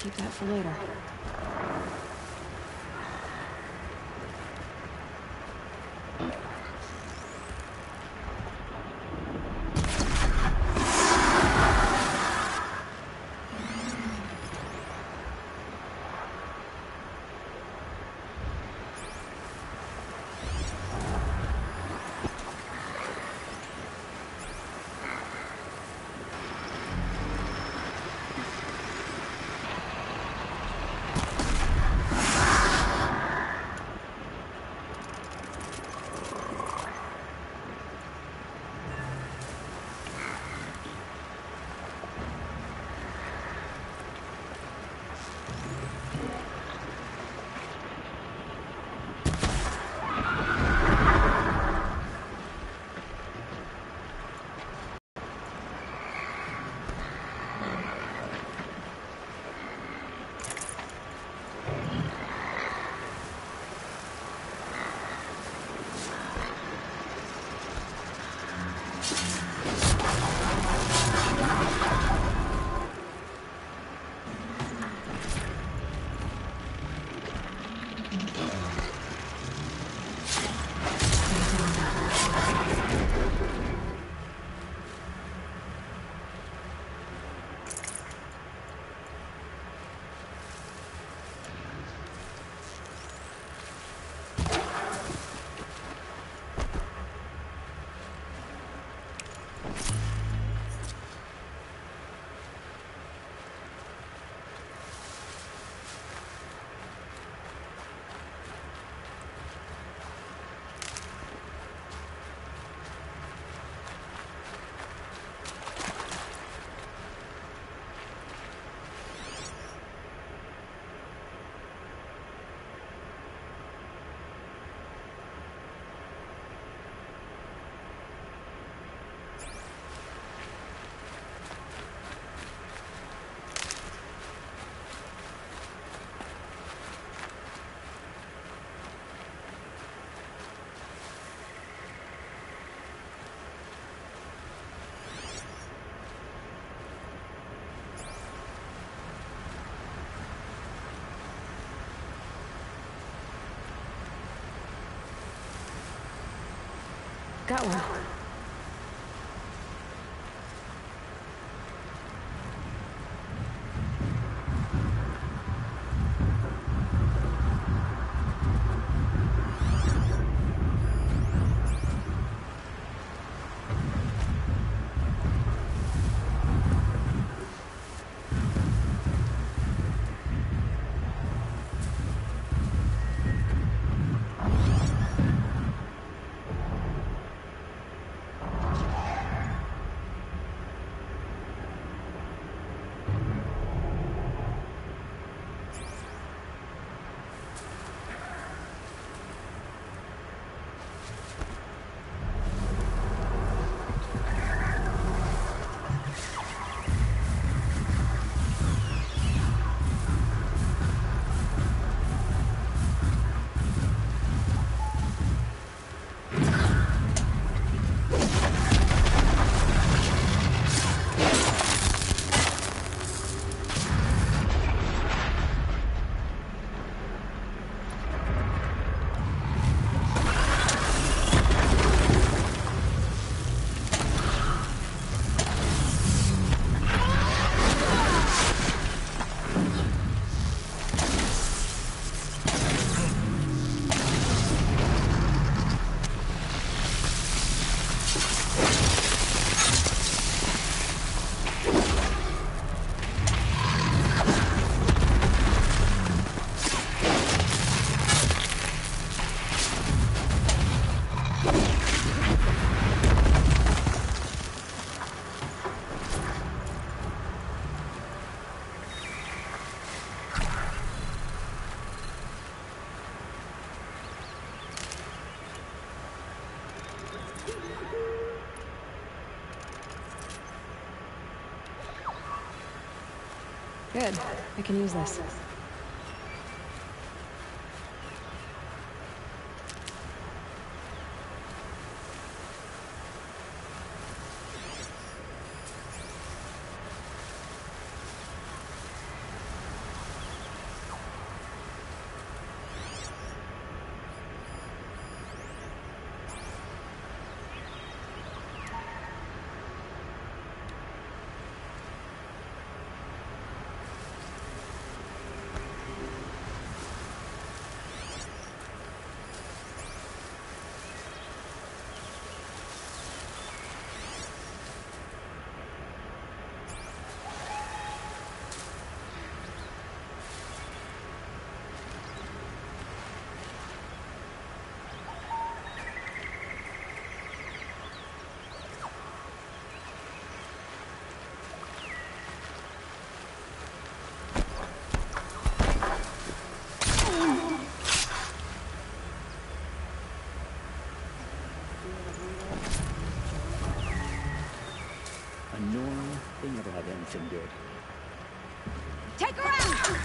keep that for later. Got one. Good. I can use this. They never have anything good. Take her out!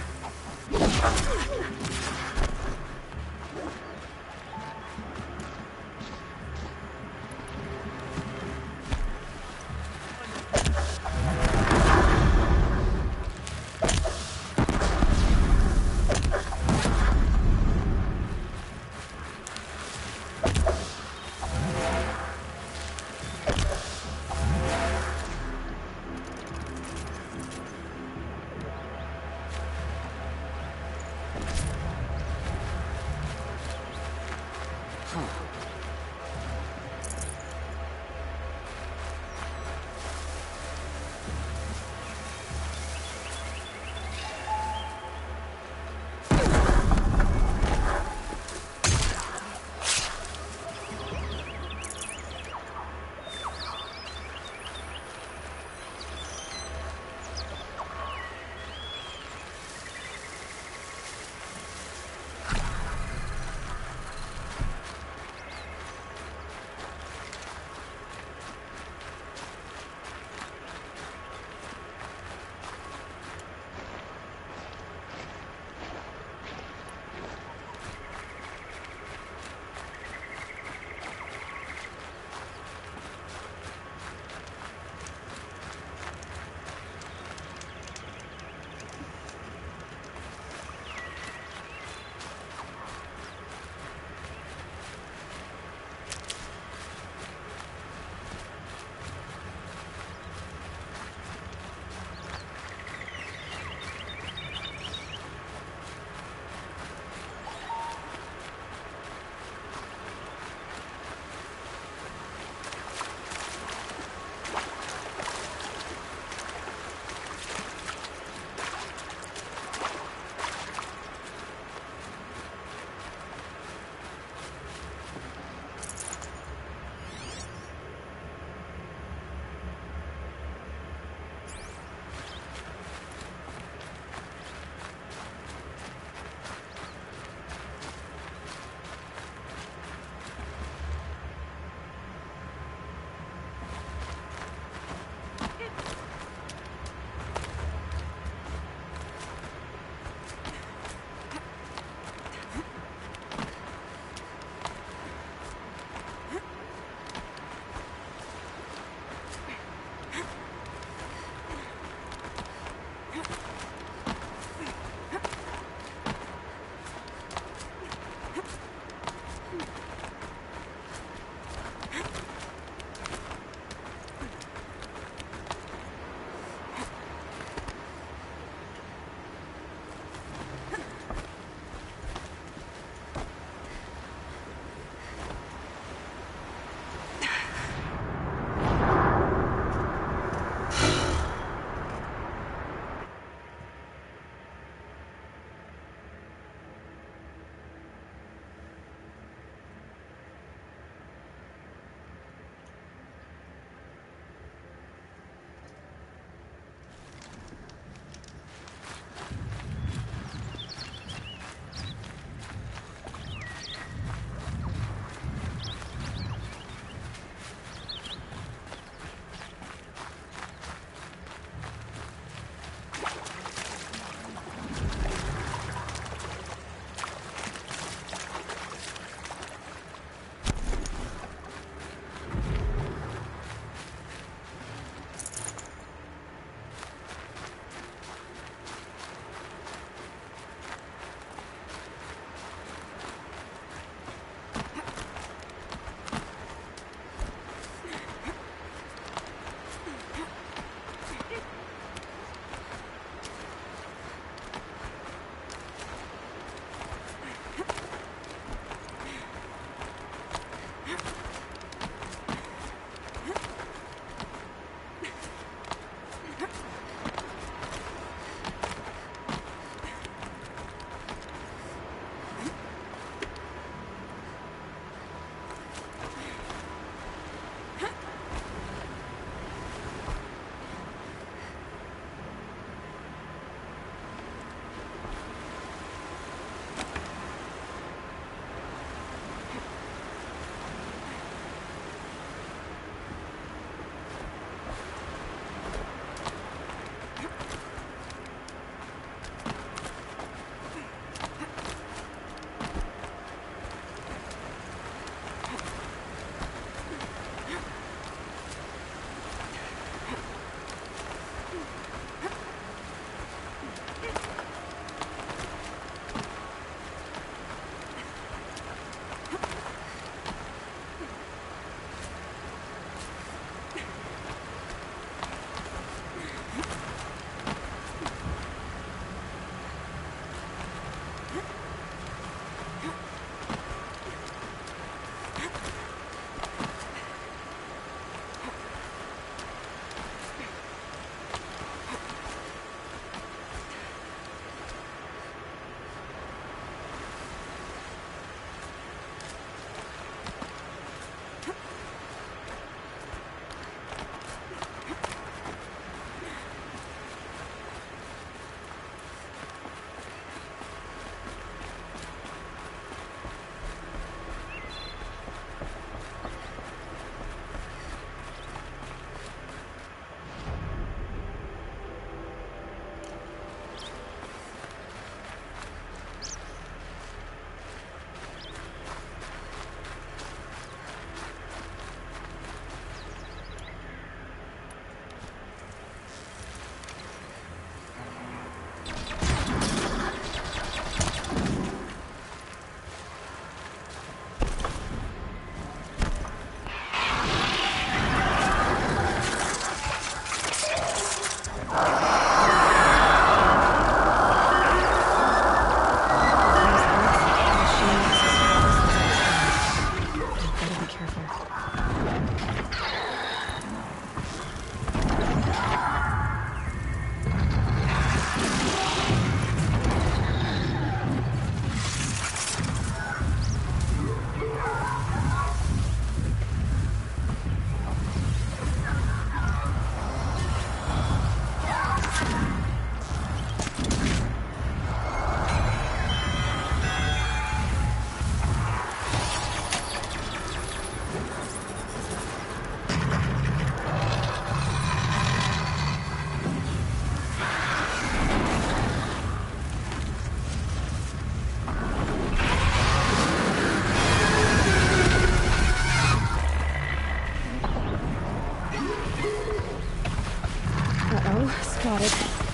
right.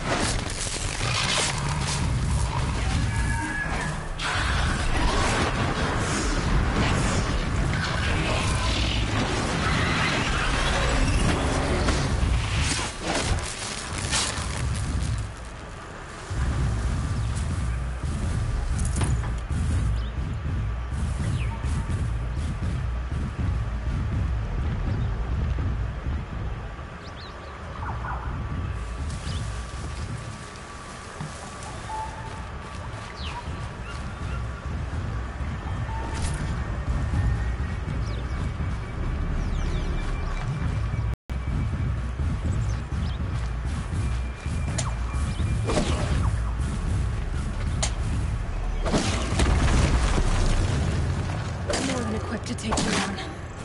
More than equipped to take you on.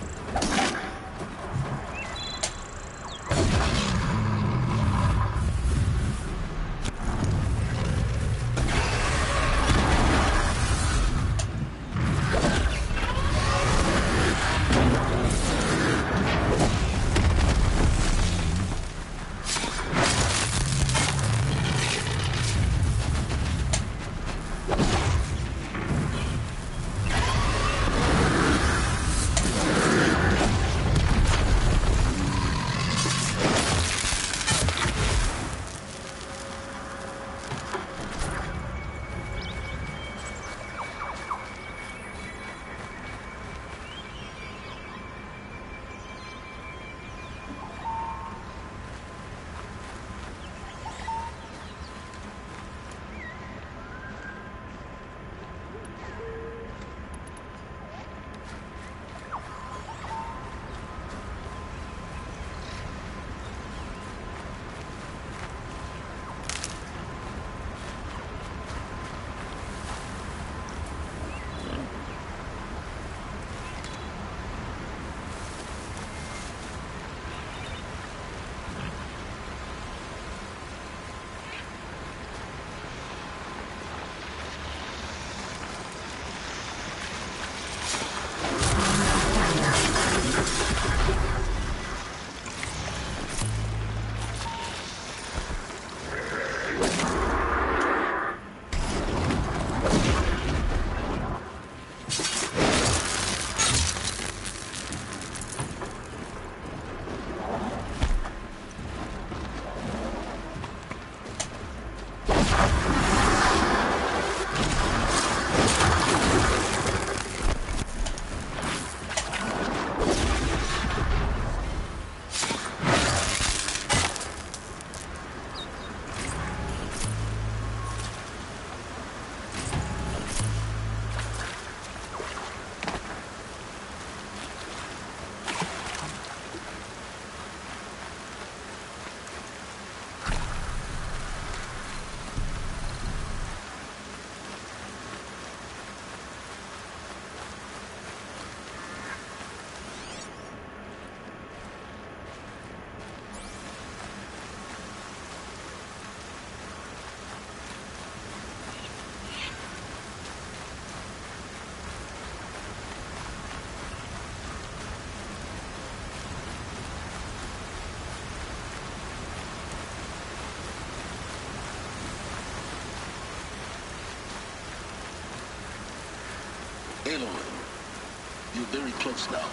Aloy, you're very close now.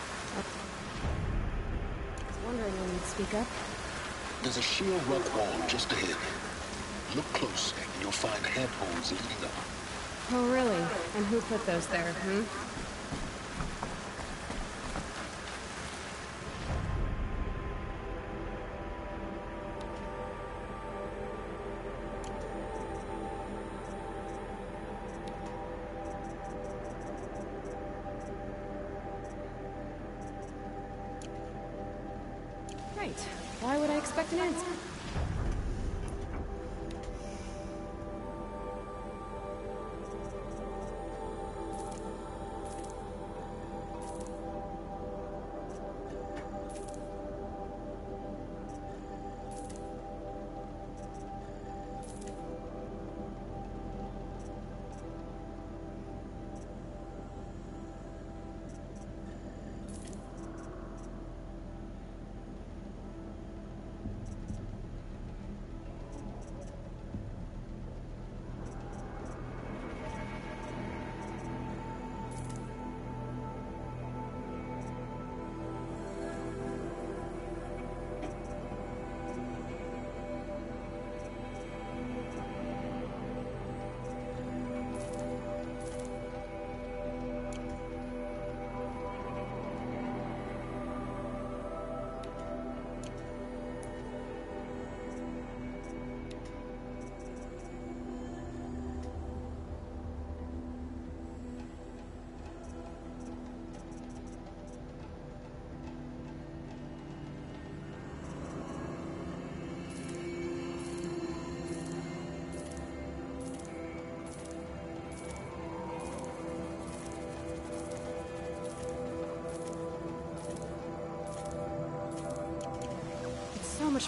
I was wondering when you'd speak up. There's a sheer rock wall just ahead. Look close, and you'll find handholds leading up. Oh, really? And who put those there, hmm? Right. Why would I expect an answer?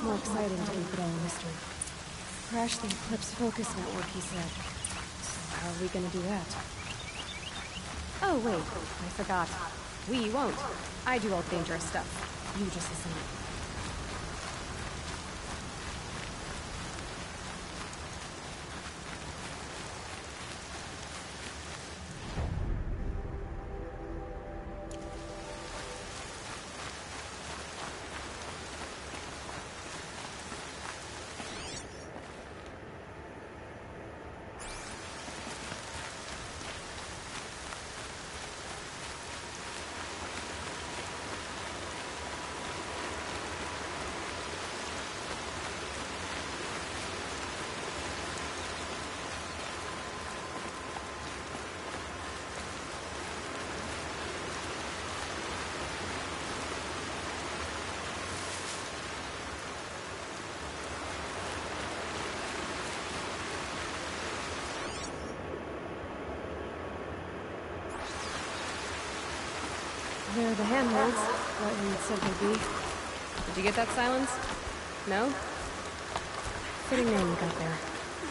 much more exciting to keep it all a mystery. Crash the Eclipse Focus Network, he said. So how are we gonna do that? Oh, wait. I forgot. We won't. I do all the dangerous stuff. You just listen. There are the handholds, what we said they'd be. Did you get that, Silence? No? Fitting name you got there.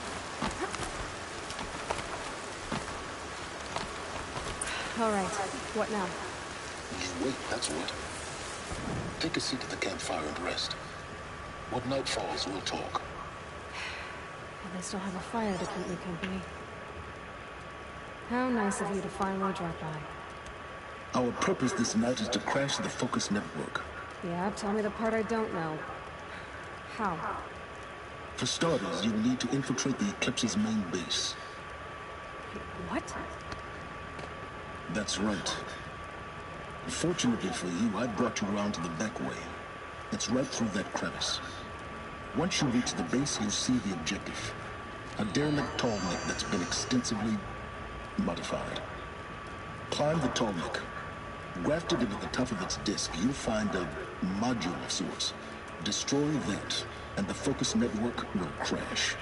Alright, what now? You wait, that's what. Take a seat at the campfire and rest. When night falls, we'll talk. At least I'll have a fire to keep me company. How nice of you to finally drop by. Our purpose this night is to crash the Focus Network. Yeah, tell me the part I don't know. How? For starters, you will need to infiltrate the Eclipse's main base. What? That's right. Fortunately for you, I brought you around to the back way. It's right through that crevice. Once you reach the base, you'll see the objective. A derelict tallneck that's been extensively modified. Climb the tallneck. Grafted into the top of its disk, you'll find a module of sorts. Destroy that, and the Focus Network will crash.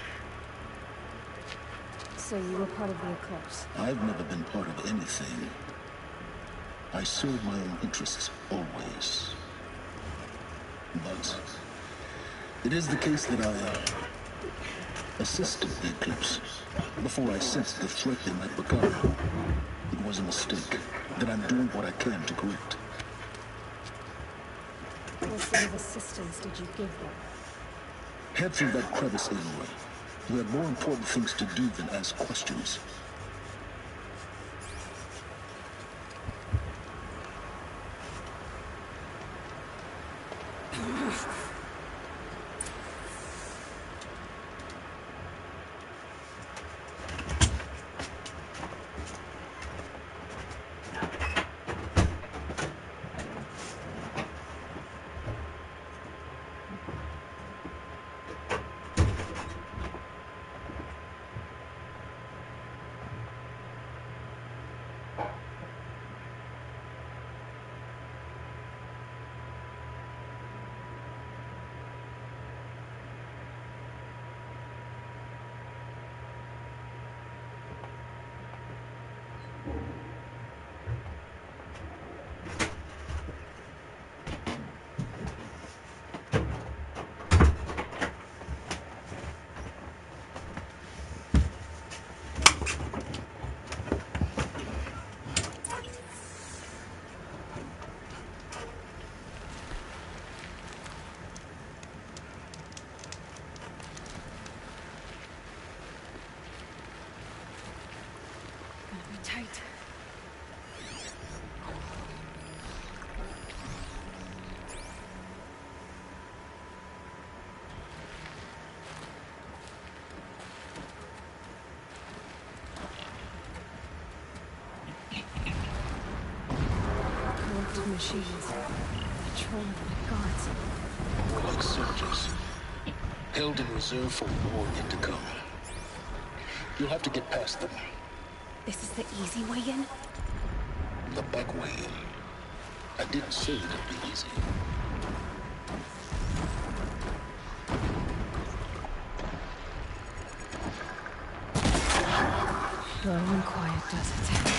So you were part of the Eclipse? I've never been part of anything. I serve my own interests, always. But it is the case that I assisted the Eclipse before I sensed the threat they might become. It was a mistake that I'm doing what I can to correct. What sort of assistance did you give them? Head through that crevice, Aloy. You have more important things to do than ask questions. Tight. Corrupted machines. Patrolling the guards. More like soldiers. Held in reserve for war yet to come. You'll have to get past them. This is the easy way in? The back way in. I didn't say it'd be easy. Slow and quiet does it.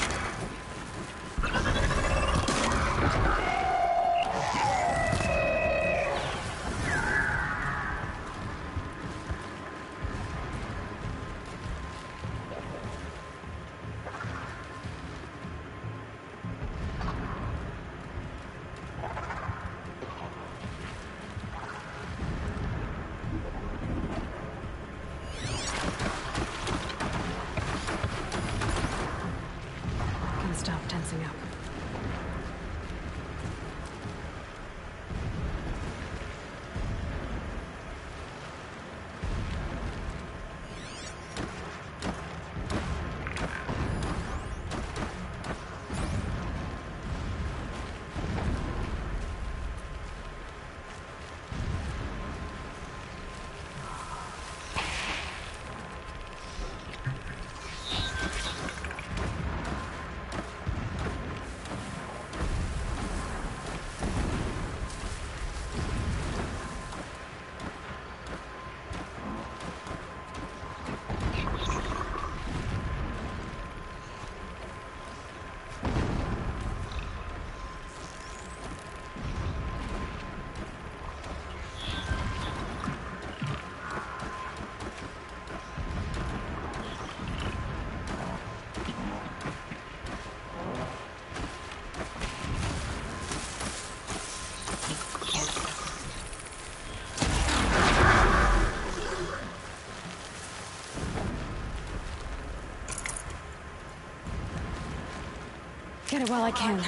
get it while I can.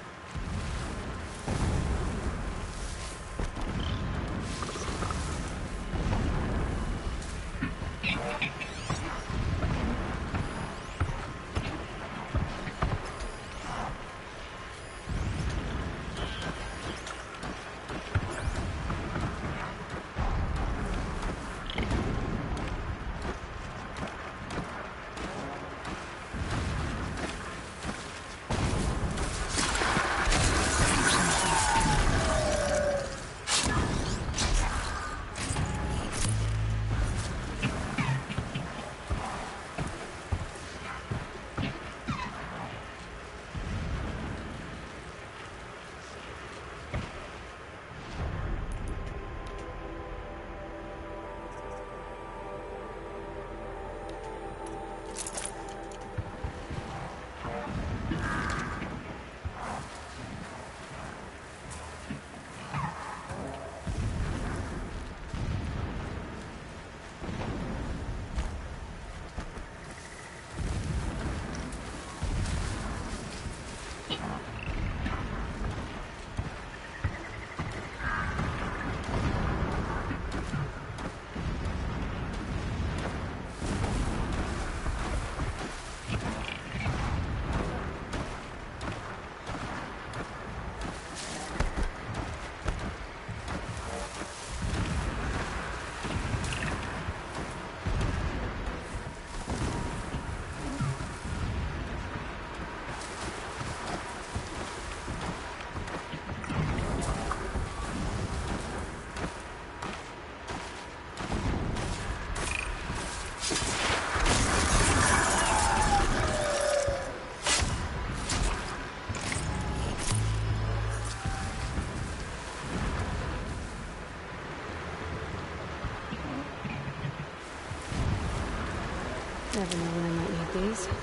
Never know when I might need these.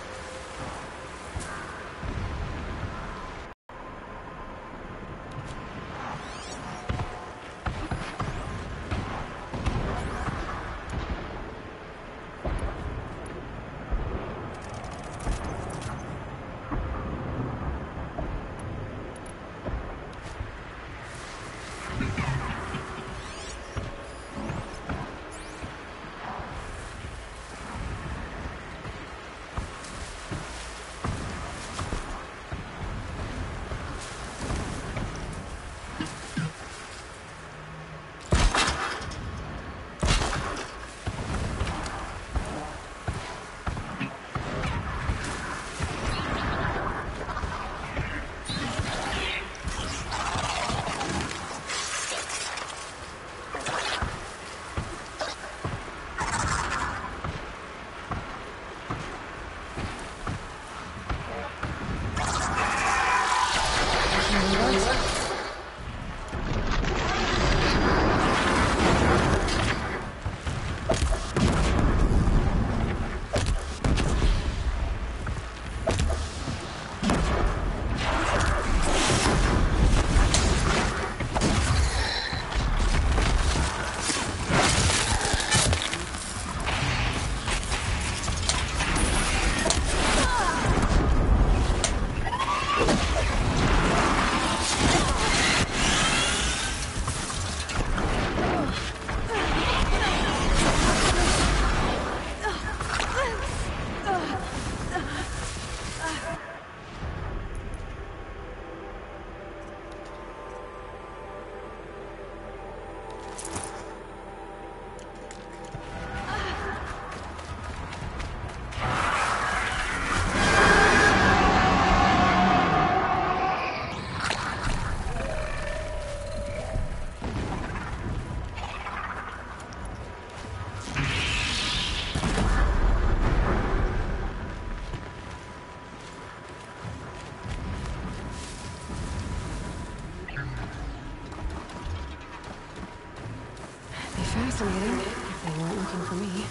Fascinating, if they weren't looking for me.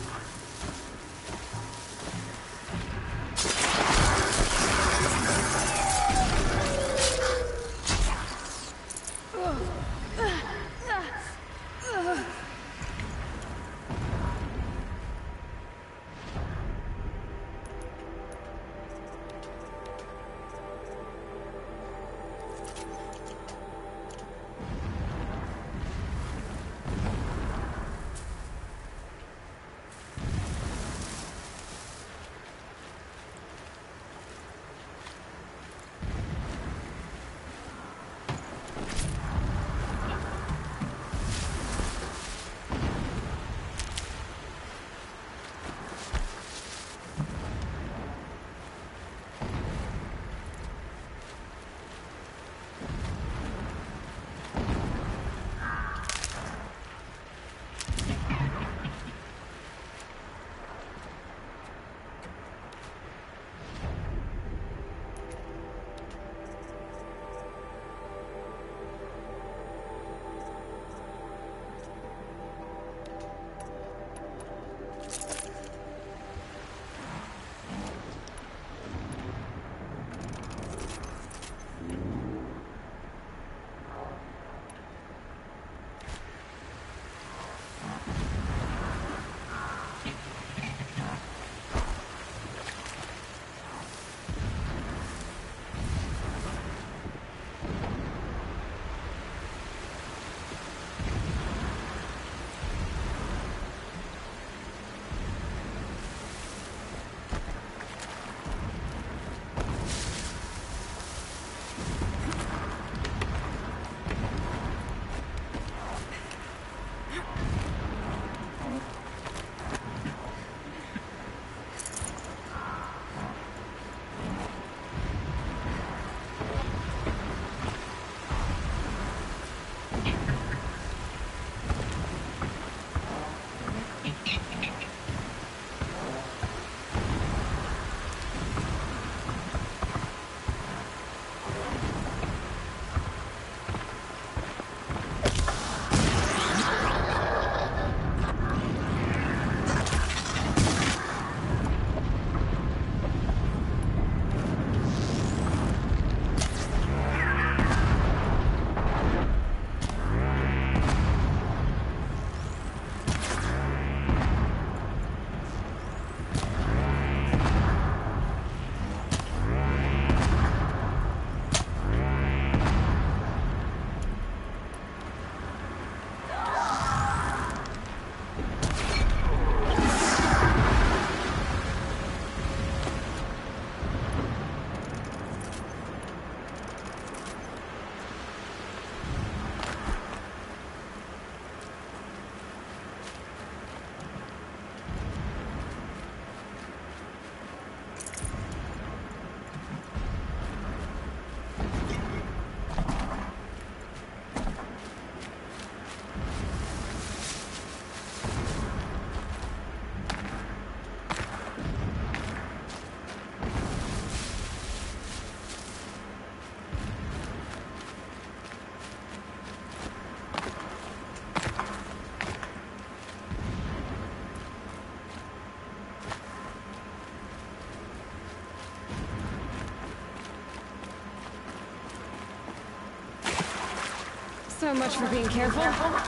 So much for being careful.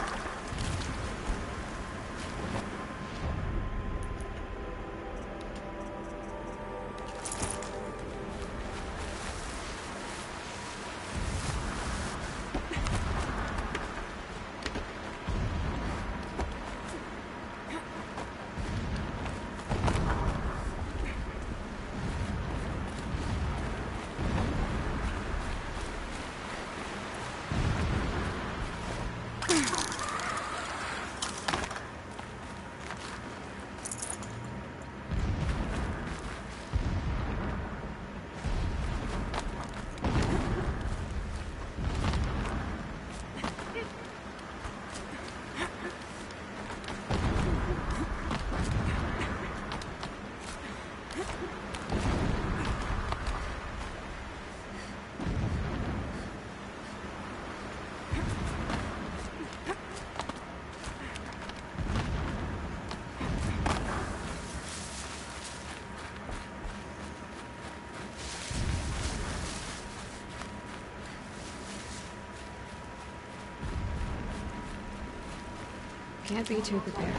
Can't be too prepared.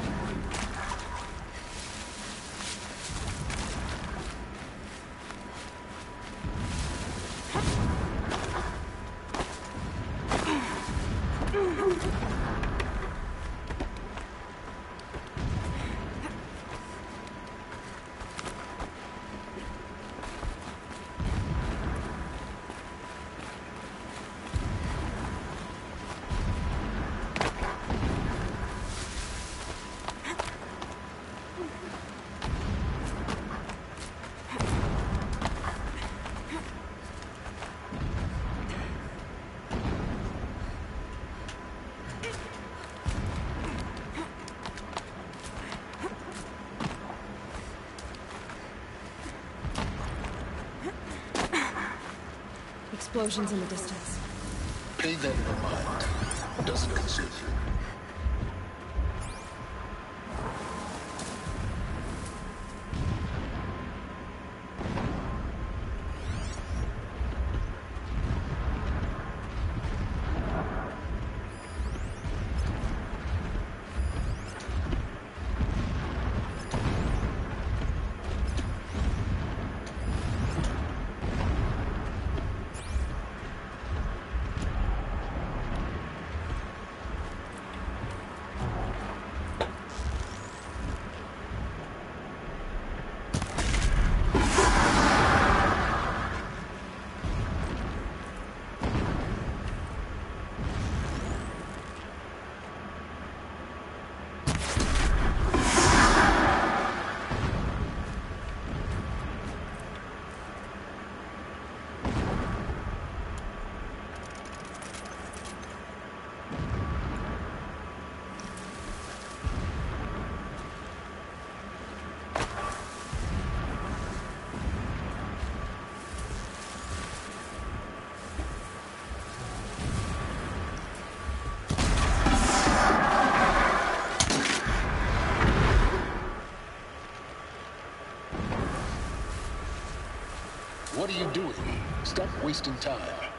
Explosions in the distance. Pay that no mind. Doesn't concern you. What are you doing? Stop wasting time.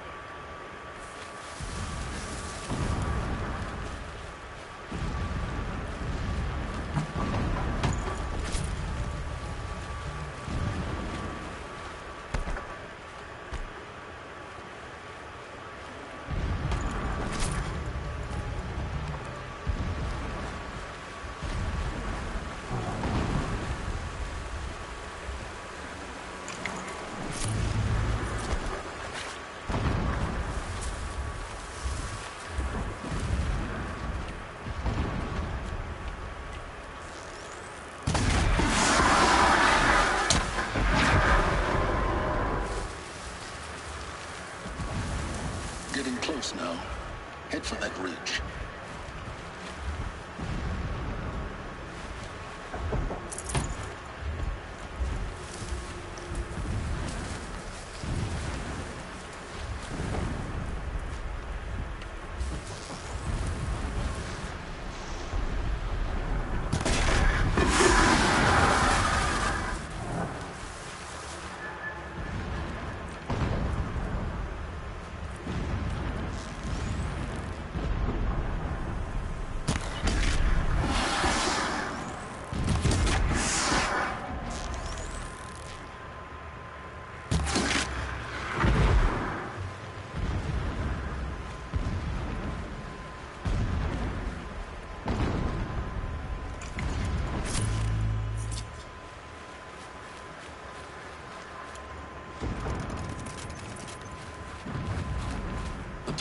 Getting close now. Head for that ridge.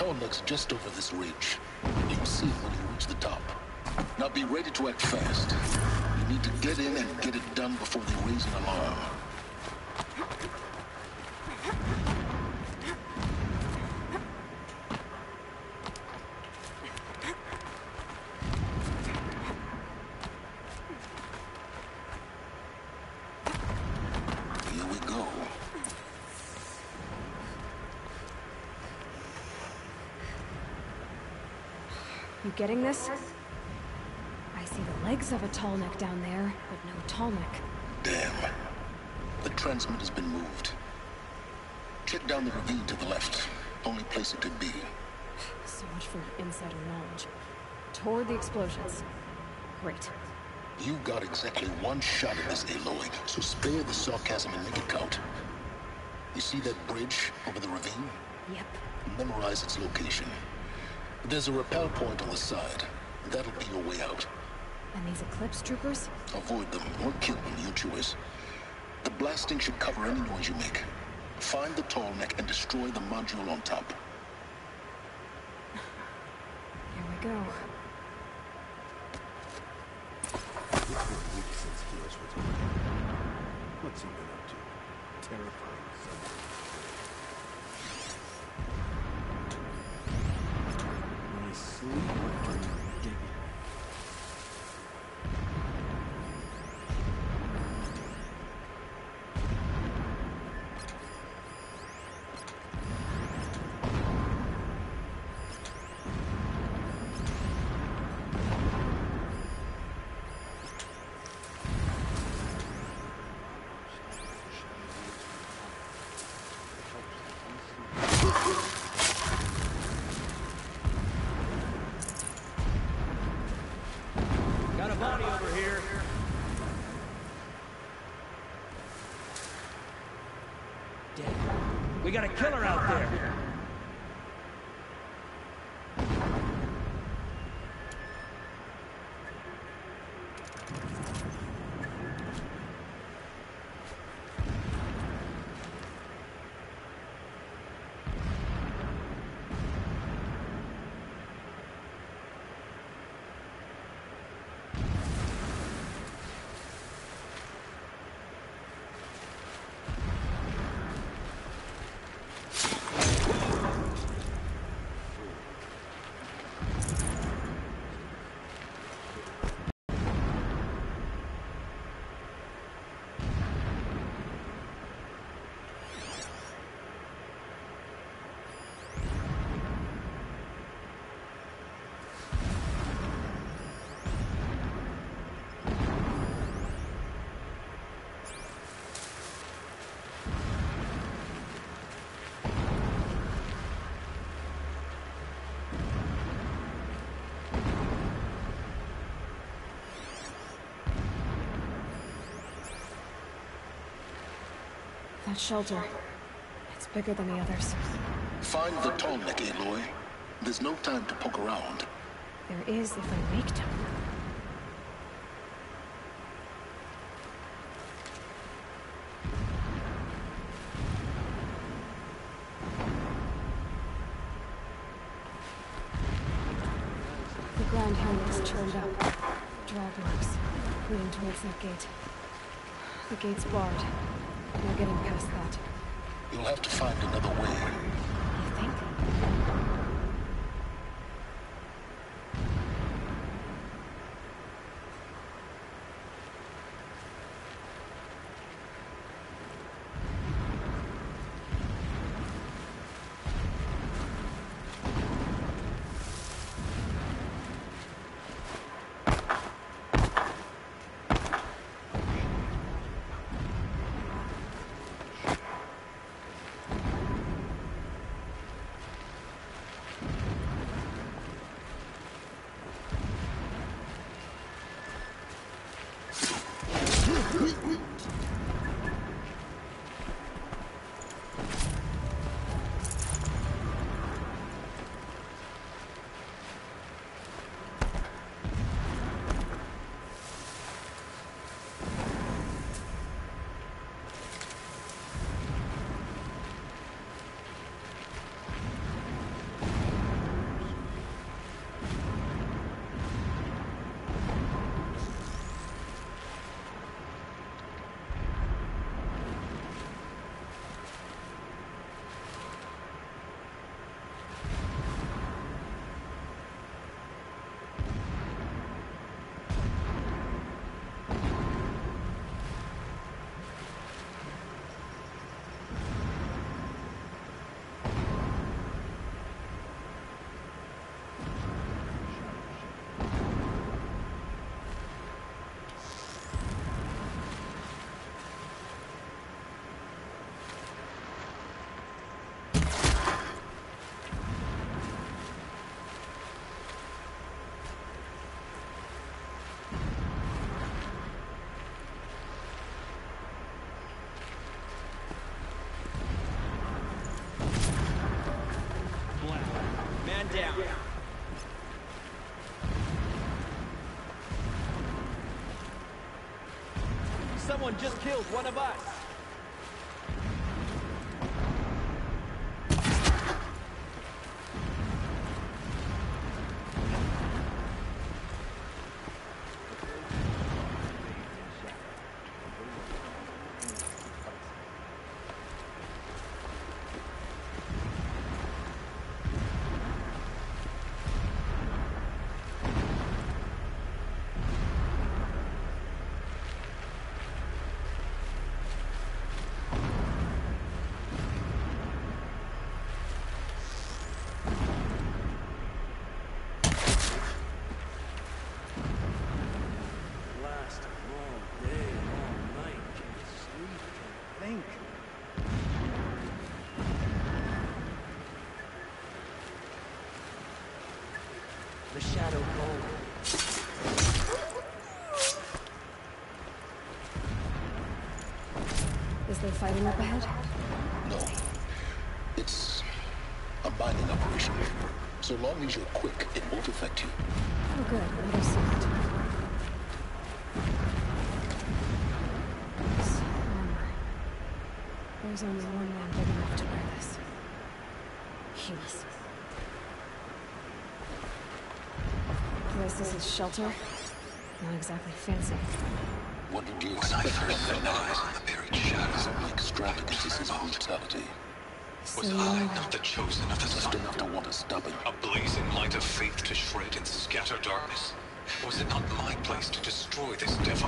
tall neck's just over this ridge. You'll see it when you reach the top. Now be ready to act fast. You need to get in and get it done before they raise an alarm. Here we go. You getting this? I see the legs of a tall neck down there, but no tall neck. Damn. The transmitter has been moved. Check down the ravine to the left. Only place it could be. So much for insider knowledge. Toward the explosions. Great. You got exactly one shot at this, Aloy, so spare the sarcasm and make it count. You see that bridge over the ravine? Yep. Memorize its location. There's a rappel point on the side. That'll be your way out. And these Eclipse troopers? Avoid them or kill them, your choice. The blasting should cover any noise you make. Find the tall neck and destroy the module on top. Here we go. What's he been up to? Terrifying something. When I sleep, I'm digging. Got a body over here. Dead. We got a killer out there. That shelter. It's bigger than the others. Find the tall neck, Aloy. There's no time to poke around. There is if I make time. The ground here looks churned up. Drag marks, leading towards that gate. The gate's barred. No getting past that. You'll have to find another way. You think? Someone just killed one of us! The Shadow Bowl. Is there fighting up ahead? No. It's a mining operation. So long as you're quick, it won't affect you. Oh good, another suit. This armor. There's only one man big enough to wear this. Helis. Guess this is shelter? Not exactly fancy. What did you expect? When I first set eyes on the buried shadows of extravagance is his brutality. Was I not the chosen of the sun? Enough to want to stop it. A blazing light of faith to shred and scatter darkness? Was it not my place to destroy this devil?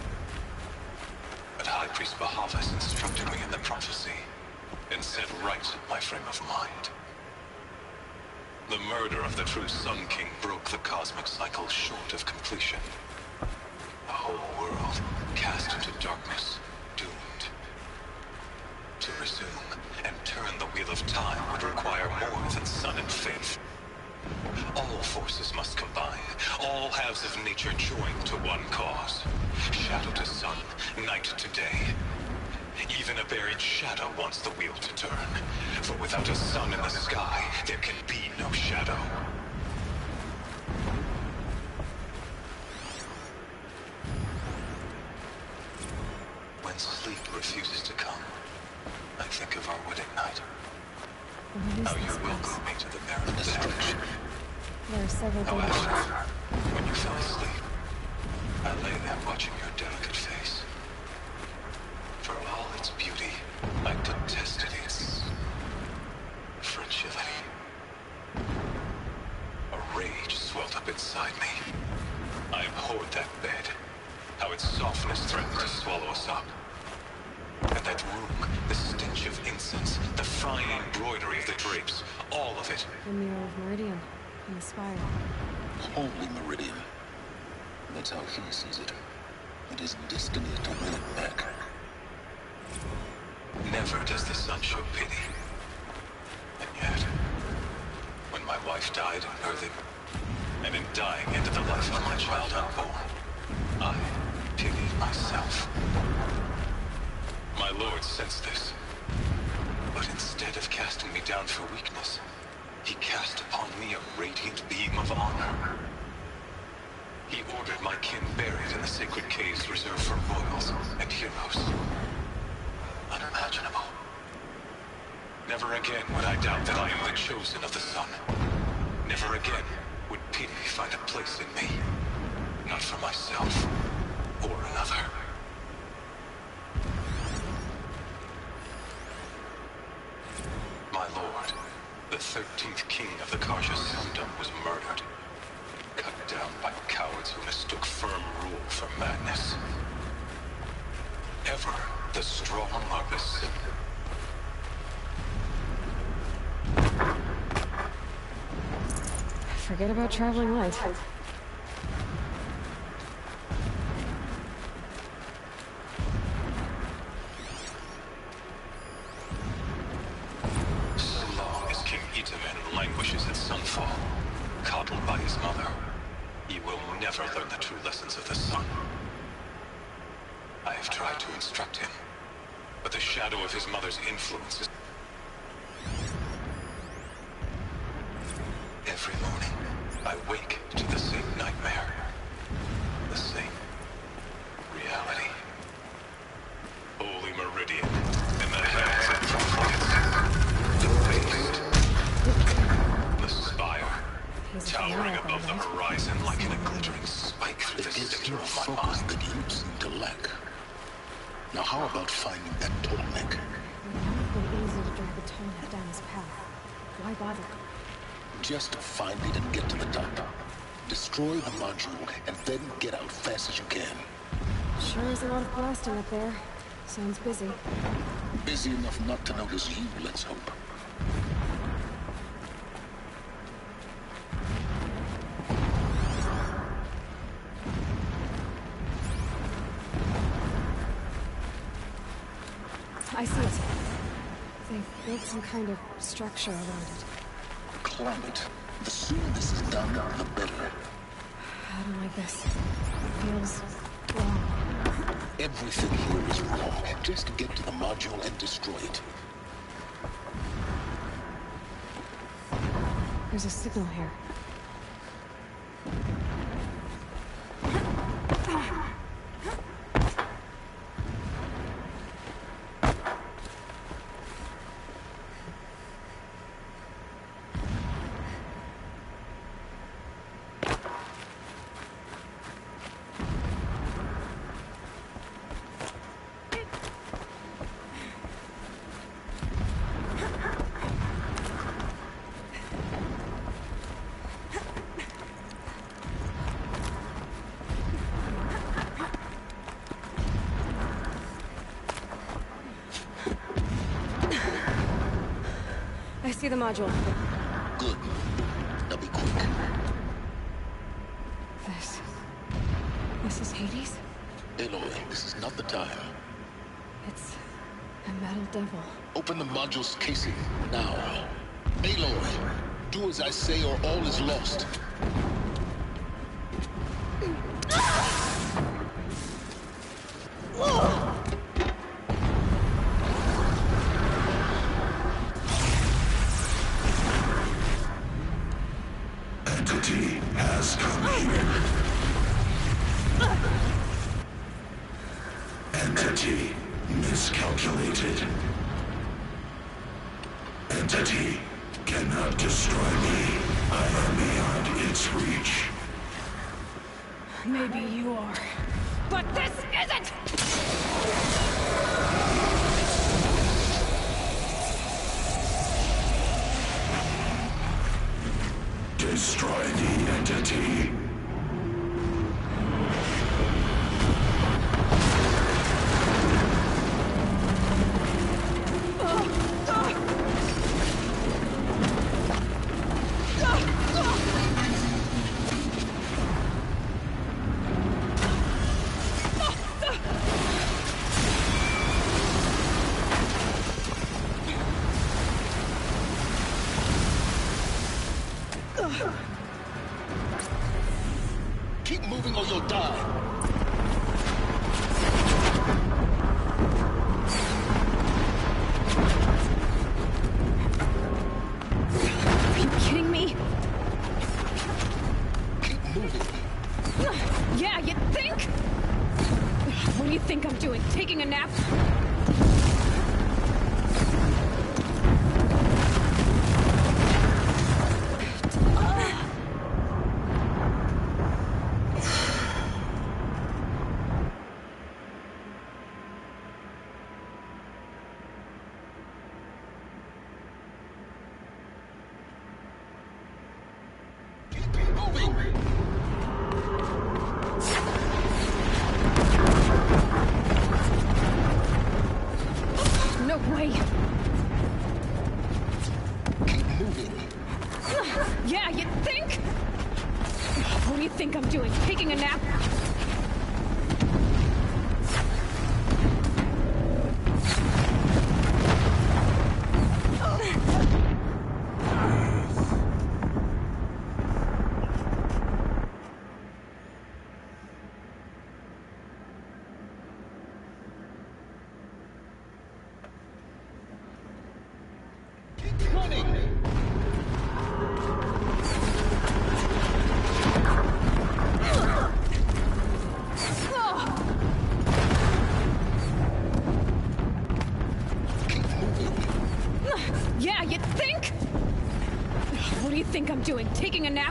But High Priest Bahavas instructed me in the prophecy, and set right my frame of mind. The murder of the true Sun King broke the cosmic cycle short of completion. The whole world cast into darkness, doomed. To resume and turn the wheel of time would require more than sun and faith. All forces must combine, all halves of nature join to one cause. Shadow to sun, night to day. Even a buried shadow wants the wheel to turn. For without a sun in the sky, there can be no shadow. When sleep refuses to come, I think of our wedding night. How you welcomed me to the barren destruction. There are several How doors. after, when you fell asleep, I lay there watching your delicate face. For all its beauty, I detested its fragility. A rage swelled up inside me. I abhorred that bed, how its softness threatened to swallow us up. And that room, the stench of incense, the fine embroidery of the drapes, all of it. The Mirror of Meridian, and the Spire. Holy Meridian. That's how he sees it. It is destiny to win it back. Never does the sun show pity. And yet, when my wife died in birthing, and in dying ended the life of my child unborn, I pitied myself. My lord sensed this, but instead of casting me down for weakness, he cast upon me a radiant beam of honor. He ordered my kin buried in the sacred caves reserved for royals and heroes. Unimaginable. Never again would I doubt that I am the chosen of the sun. Never again would pity find a place in me. Not for myself or another. My lord, the 13th king of the Karja Sundom was murdered. Cut down by cowards who mistook firm rule for madness. Ever the strong are the simple. Forget about traveling light. So long as King Itamen languishes at sunfall, coddled by his mother, he will never learn the true lessons of the sun. I have tried to instruct him, but the shadow of his mother's influence is... Every morning, I wake to the same nightmare. The same reality. Now how about finding that turtleneck? It would have been easy to drag the Tallneck down his path. Why bother? Just find it and get to the top. Destroy the module, and then get out fast as you can. Sure is a lot of blasting up there. Sounds busy. Busy enough not to notice you, let's hope. I see it. They've built some kind of structure around it. Climb it. The sooner this is done, the better. I don't like this. It feels wrong. Everything here is wrong. Just get to the module and destroy it. There's a signal here. I see the module. Good. Now be quick. This is Hades? Aloy, this is not the time. It's a metal devil. Open the module's casing, now. Aloy, do as I say or all is lost. Entity has come here. Entity miscalculated. Entity cannot destroy me. I am beyond its reach. Maybe you are. But this isn't! Destroy the entity. Keep moving or you'll die. Are you kidding me? Keep moving. Yeah, you think? What do you think I'm doing? Taking a nap? No way! Keep moving. Yeah, you think? What do you think I'm doing? Taking a nap? Yeah, you think? What do you think I'm doing? Taking a nap?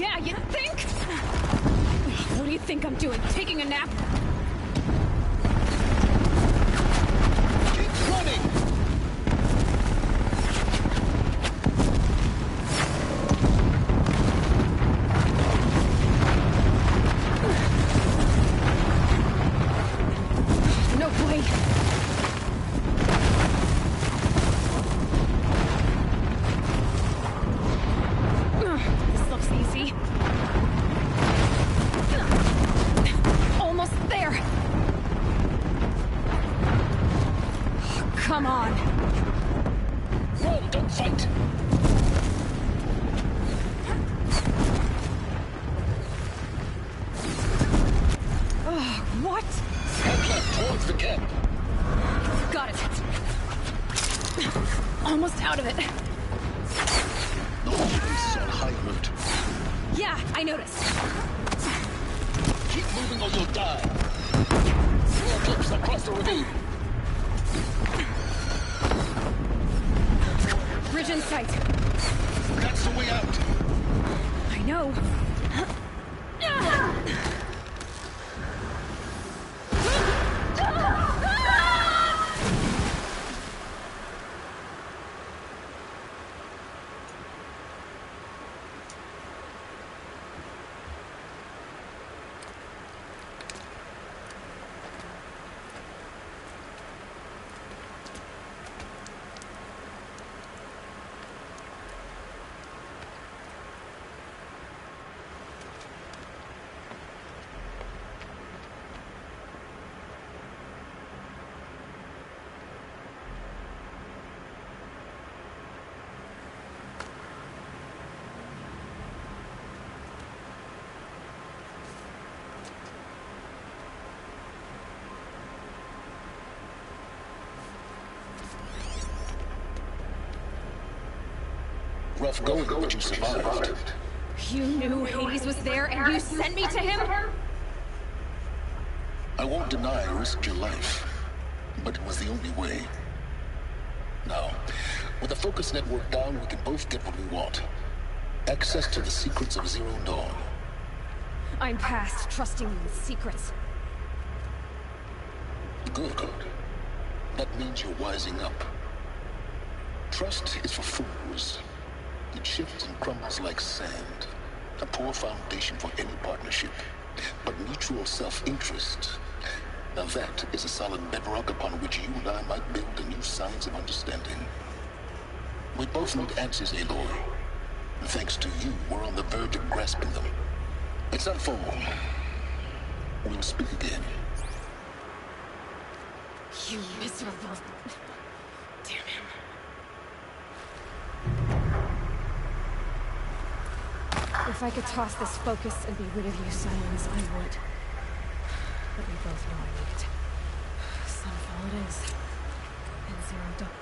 Yeah, you think? What do you think I'm doing? Taking a nap? Keep running! No way! This looks easy. Almost there! Come on! Run, don't fight! What? Head left towards the camp. Got it. Almost out of it. The whole base is on high alert. Yeah, I noticed. Keep moving or you'll die. More clips across the ravine. Bridge in sight. That's the way out. I know. Rough going, but you survived. You knew Hades was there and you sent me to him? I won't deny I risked your life, but it was the only way. Now, with the focus network down, we can both get what we want. Access to the secrets of Zero Dawn. I'm past trusting you with secrets. Good. That means you're wising up. Trust is for fools. It shifts and crumbles like sand. A poor foundation for any partnership. But mutual self-interest, now that is a solid bedrock upon which you and I might build a new science of understanding. We both need answers, Aloy. And thanks to you, we're on the verge of grasping them. It's unfold. We'll speak again. You miserable... Damn him. If I could toss this focus and be rid of you, Silence, I would. But we both know I need it. Sunfall it is. And Zero Dawn.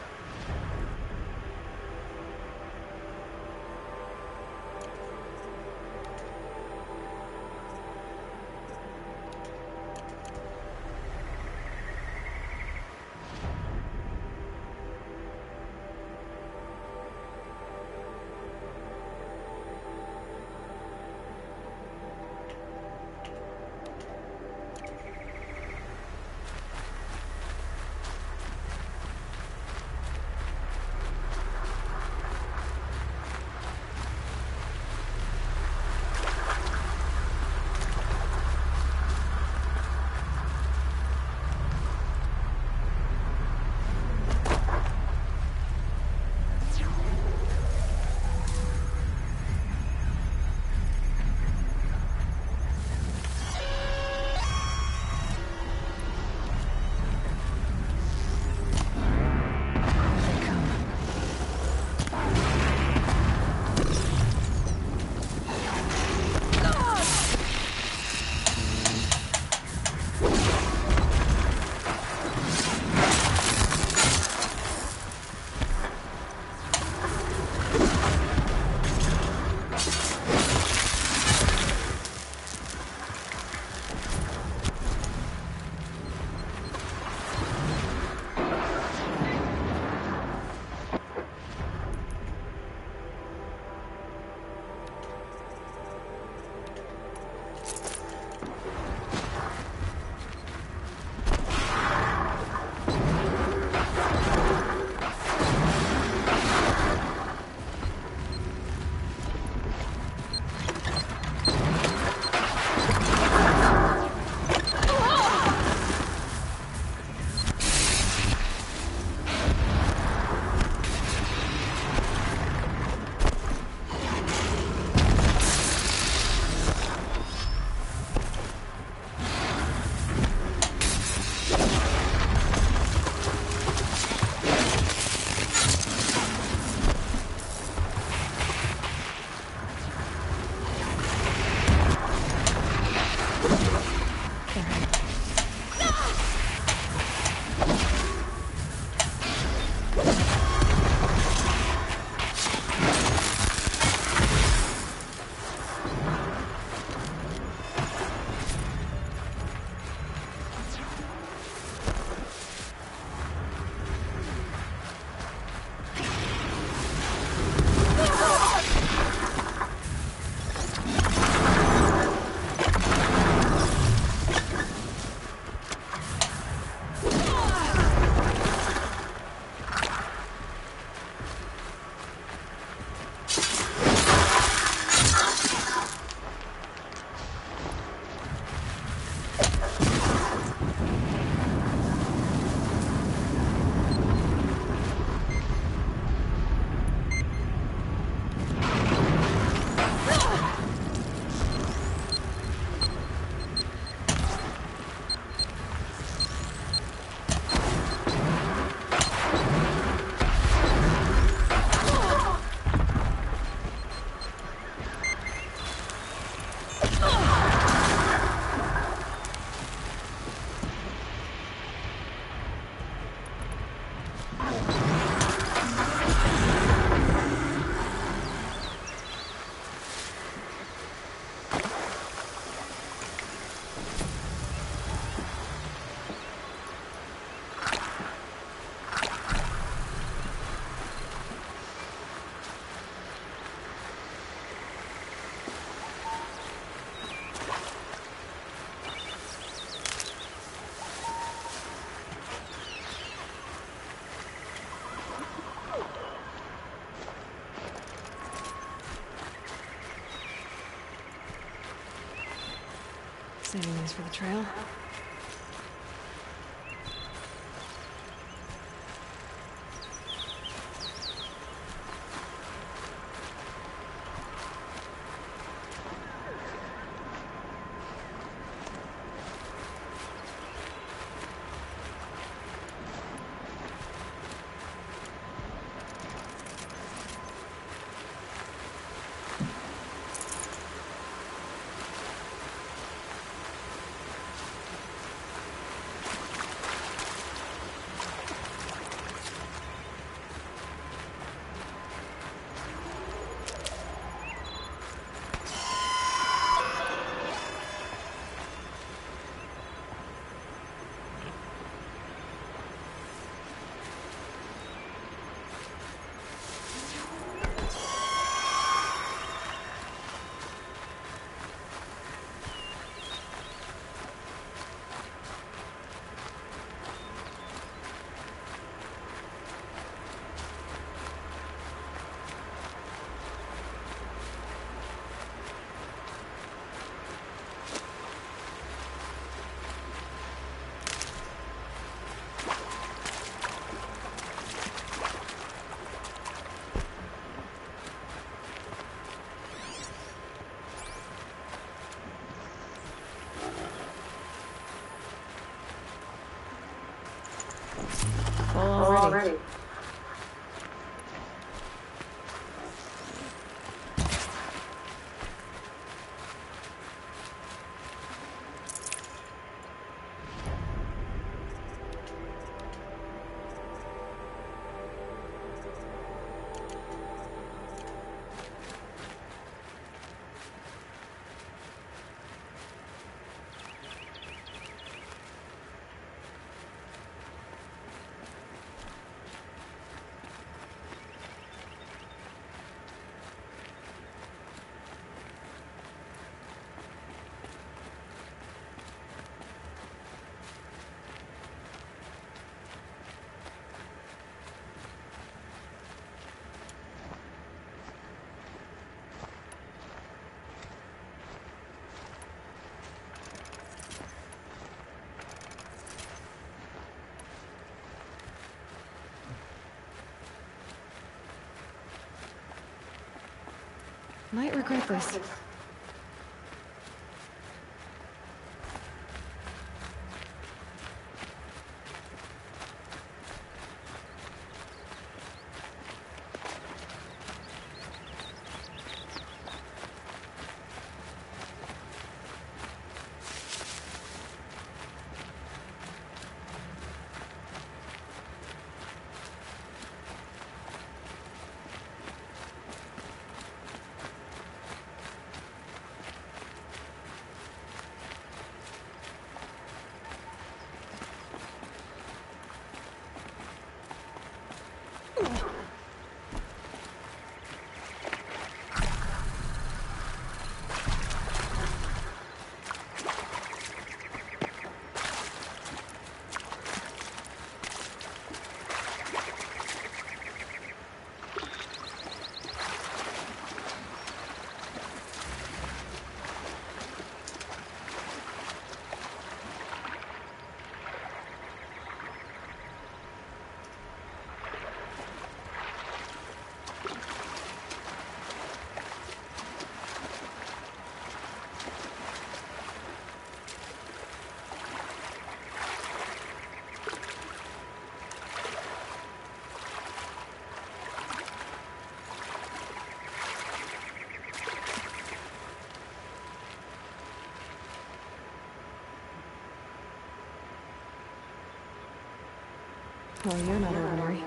Saving these for the trail. Already. Might regret this. Well, you're not ordinary.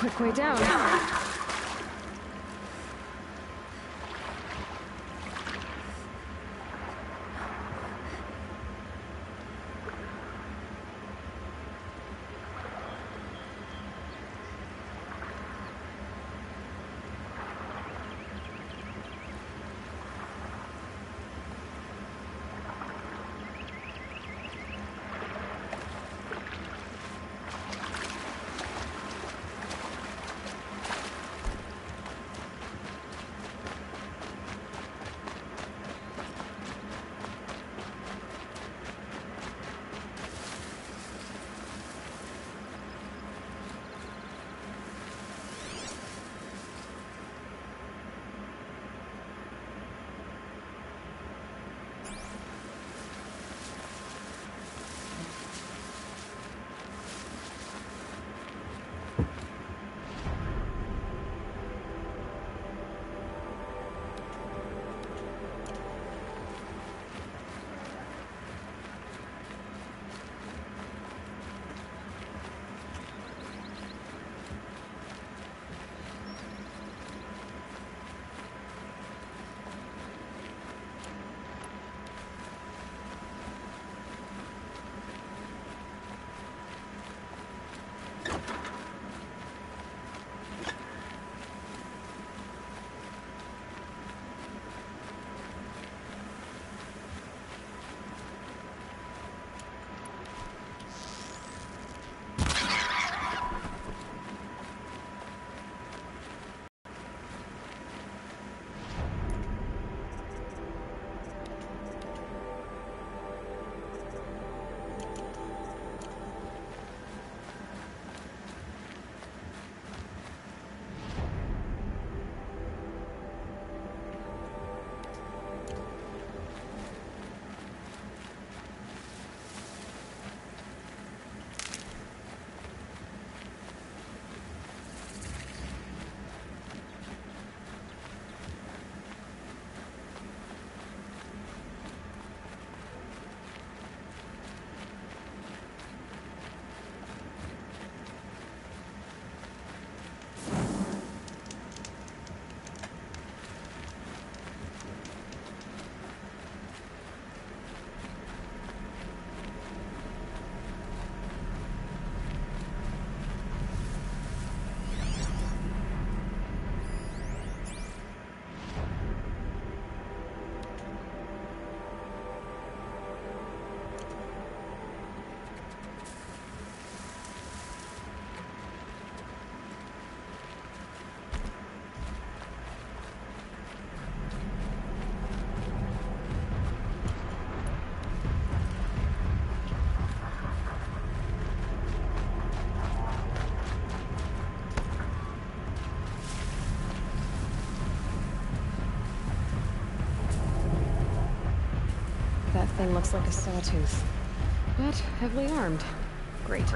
quick way down. That thing looks like a sawtooth, but heavily armed. Great.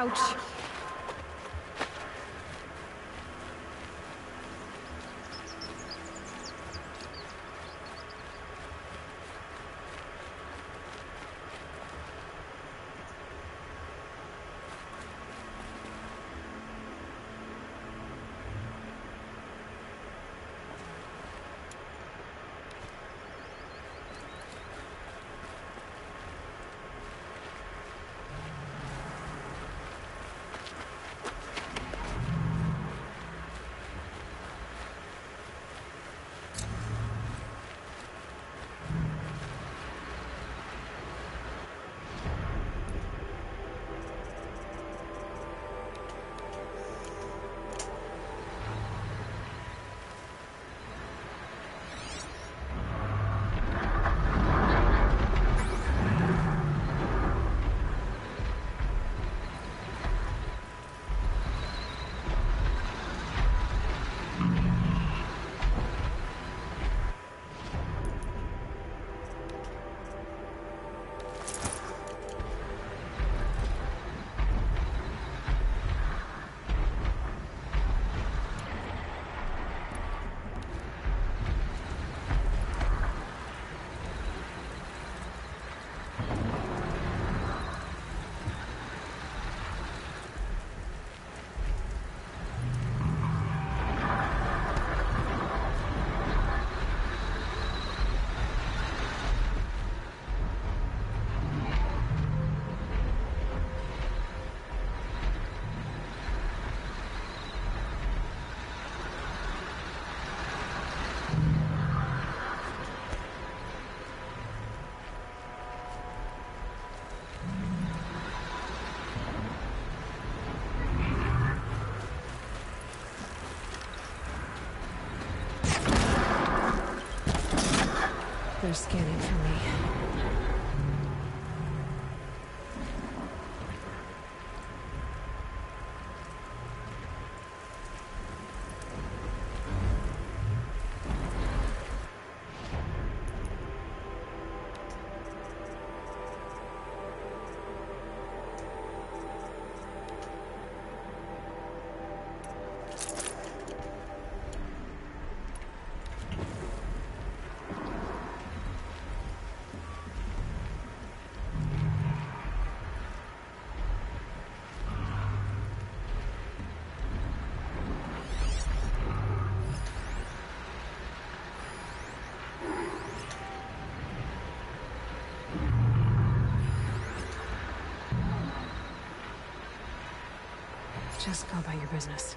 Ouch. They're scanning for me. Just go about your business.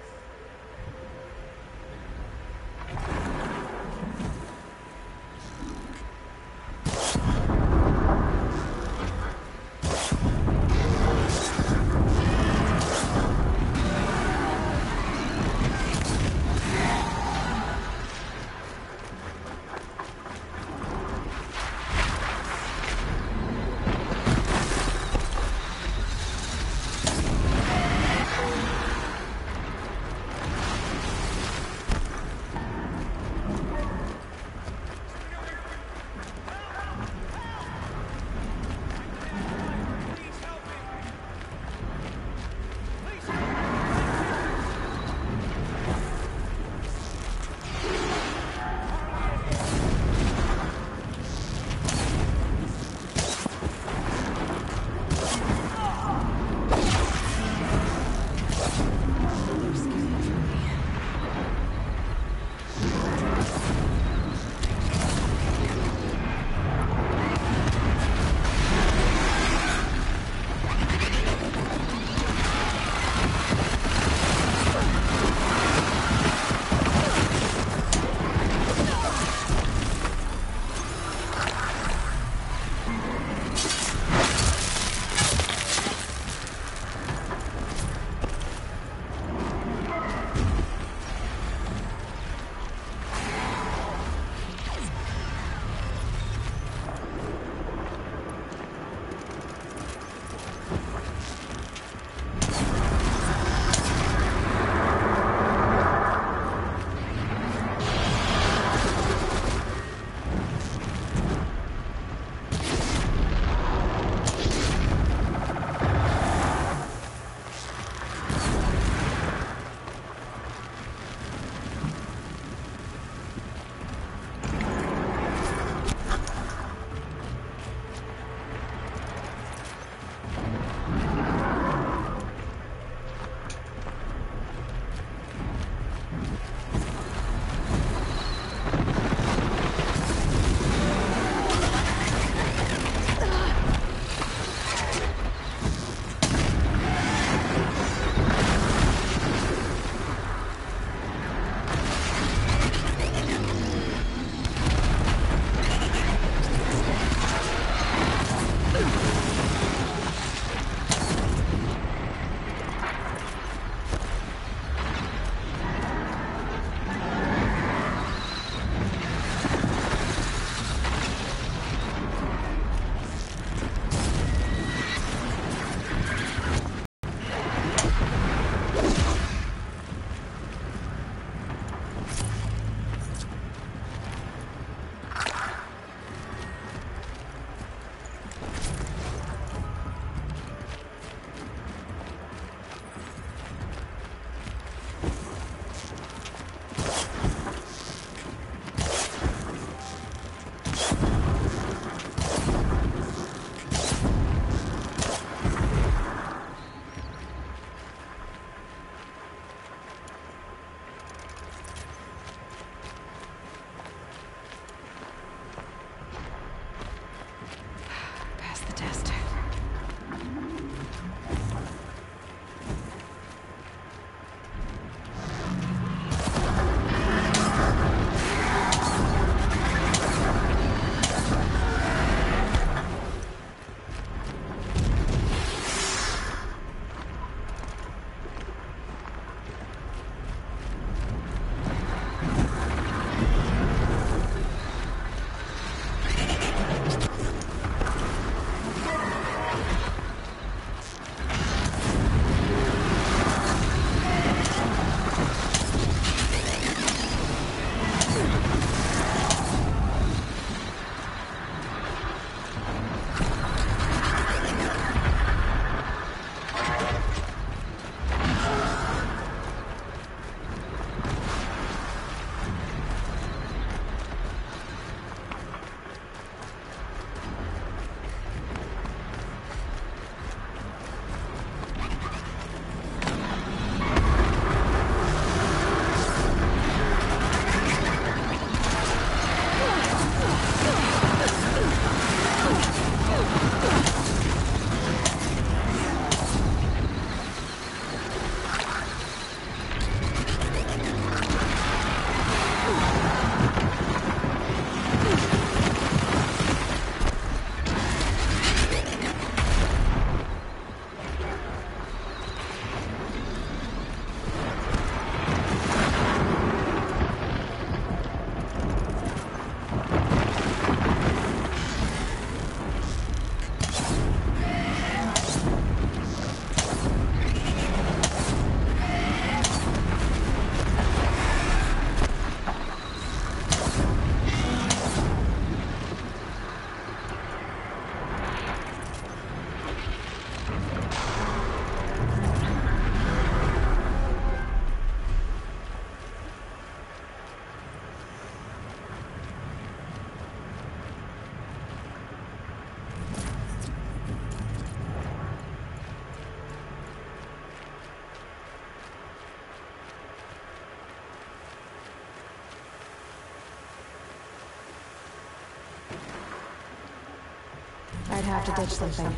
I'd have to ditch something.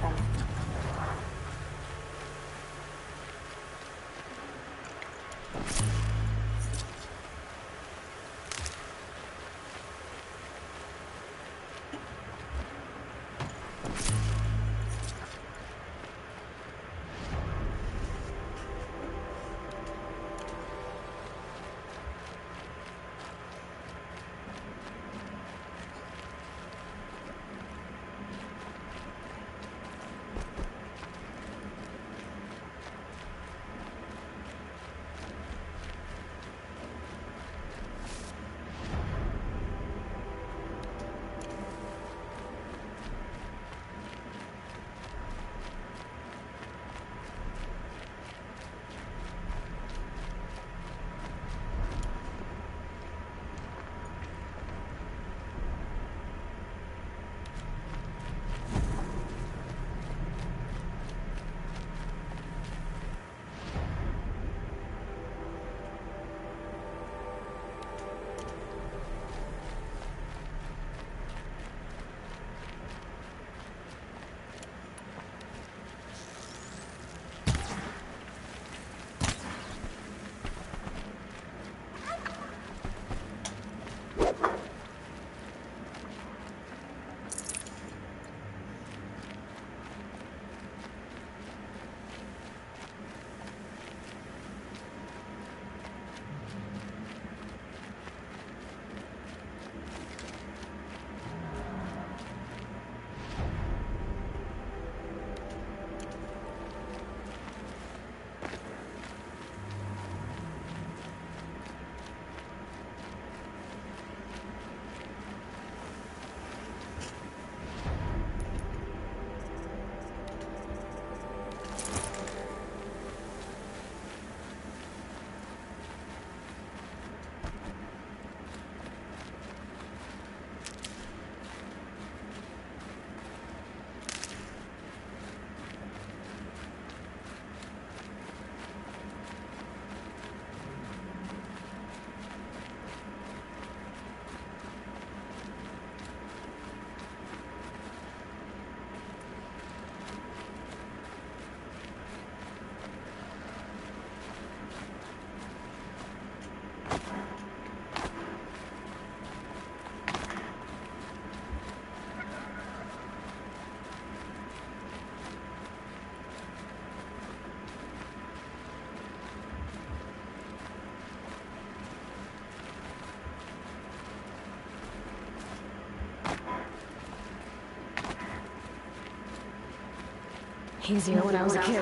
Easier when I was a kid.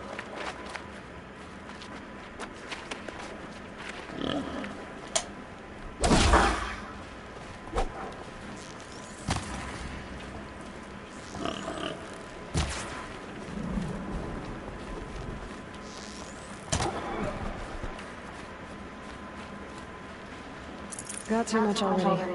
Got too much already.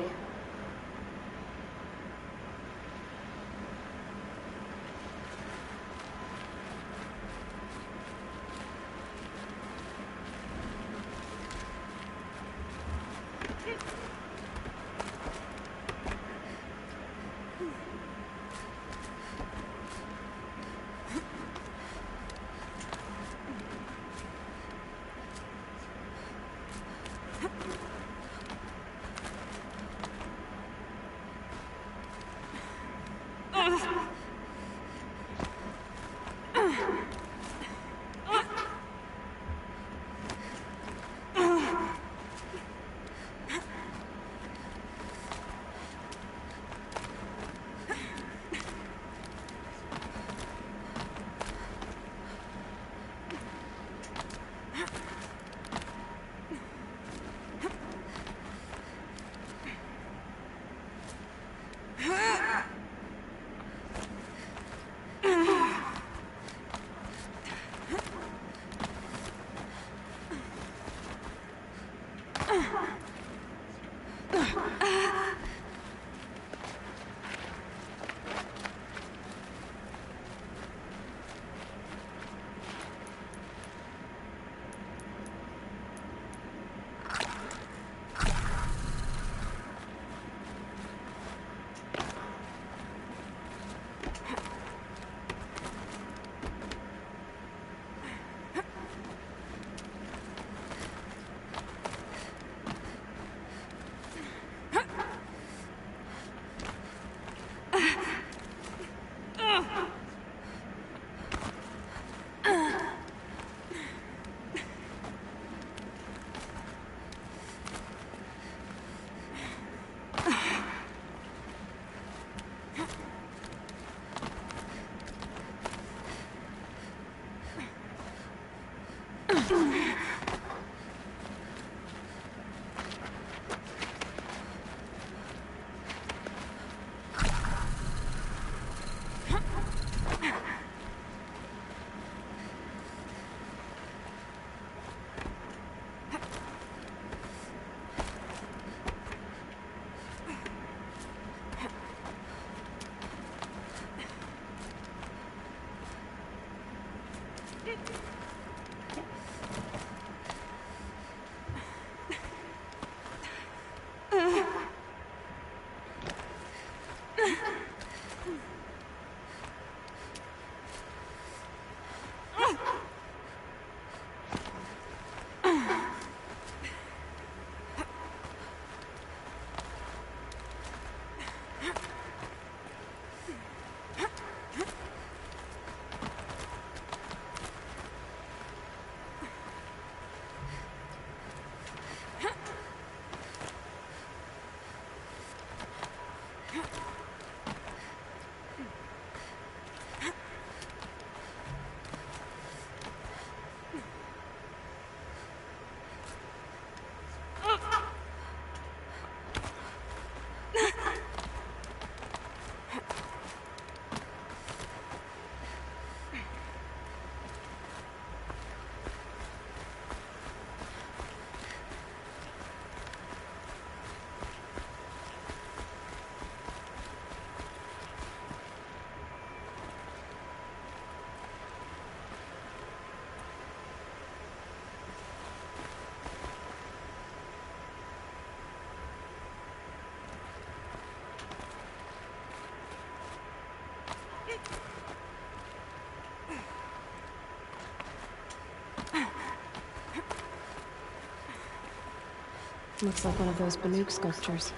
Looks like one of those Banuk sculptures.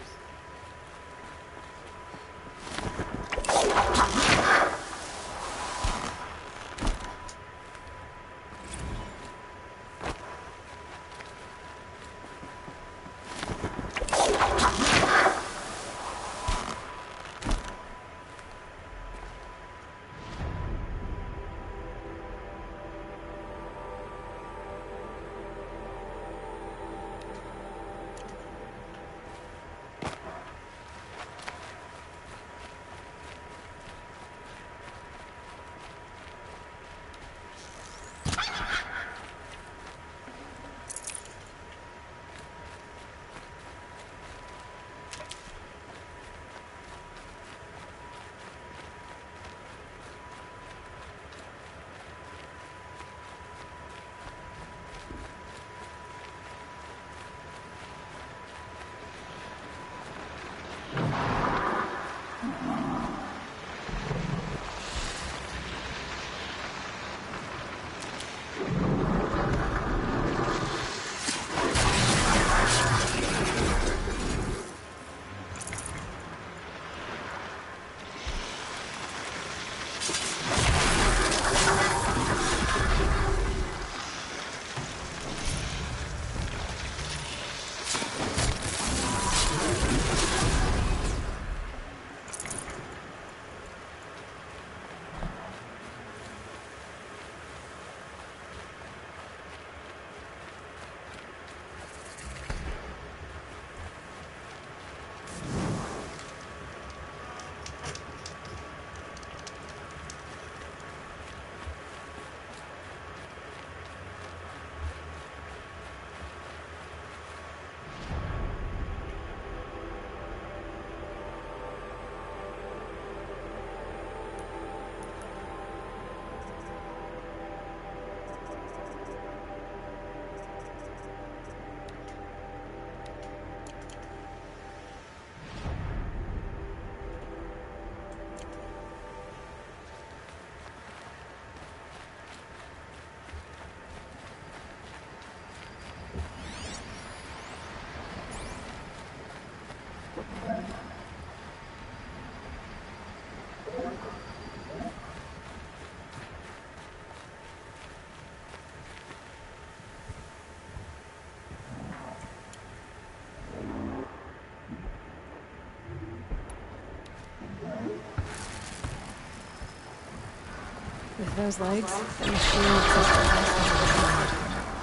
With those legs, that machine looks like the last of the world.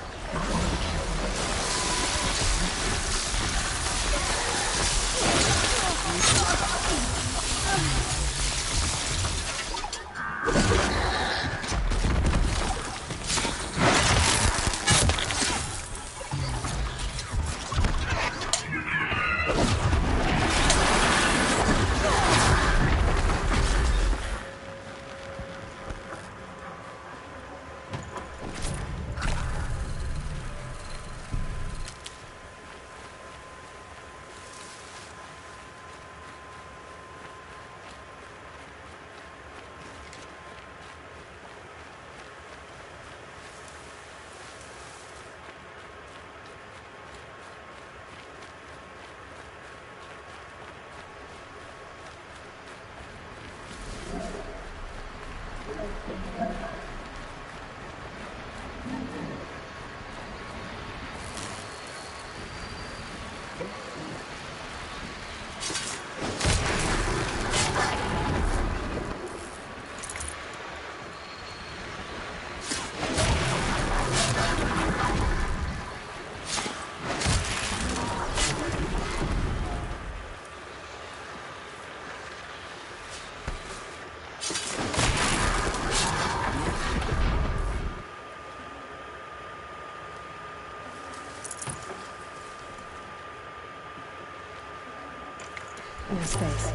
I better be no space.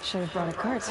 Should have brought a cart.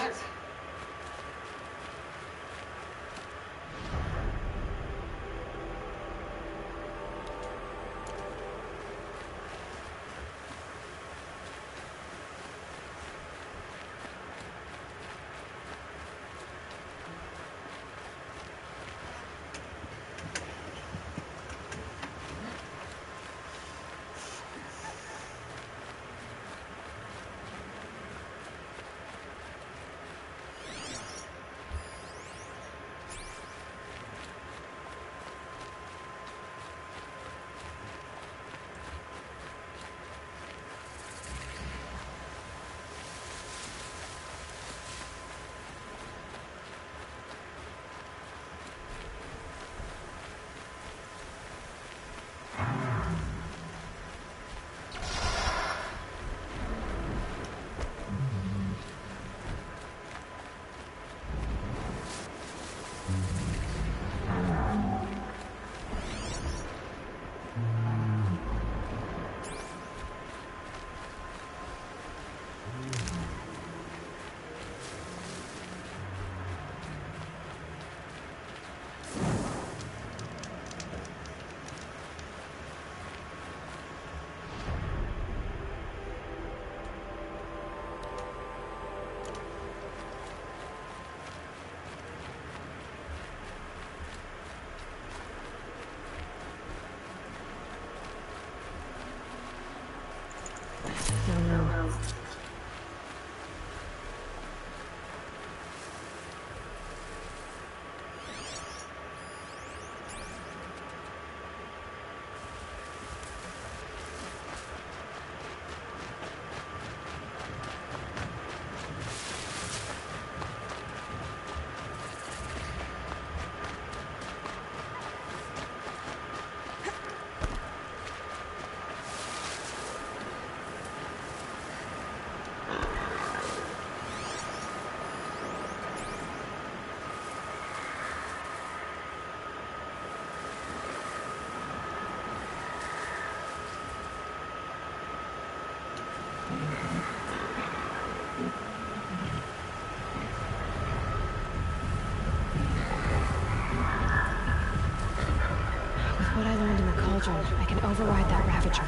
What I learned in the Cauldron, I can override that Ravager.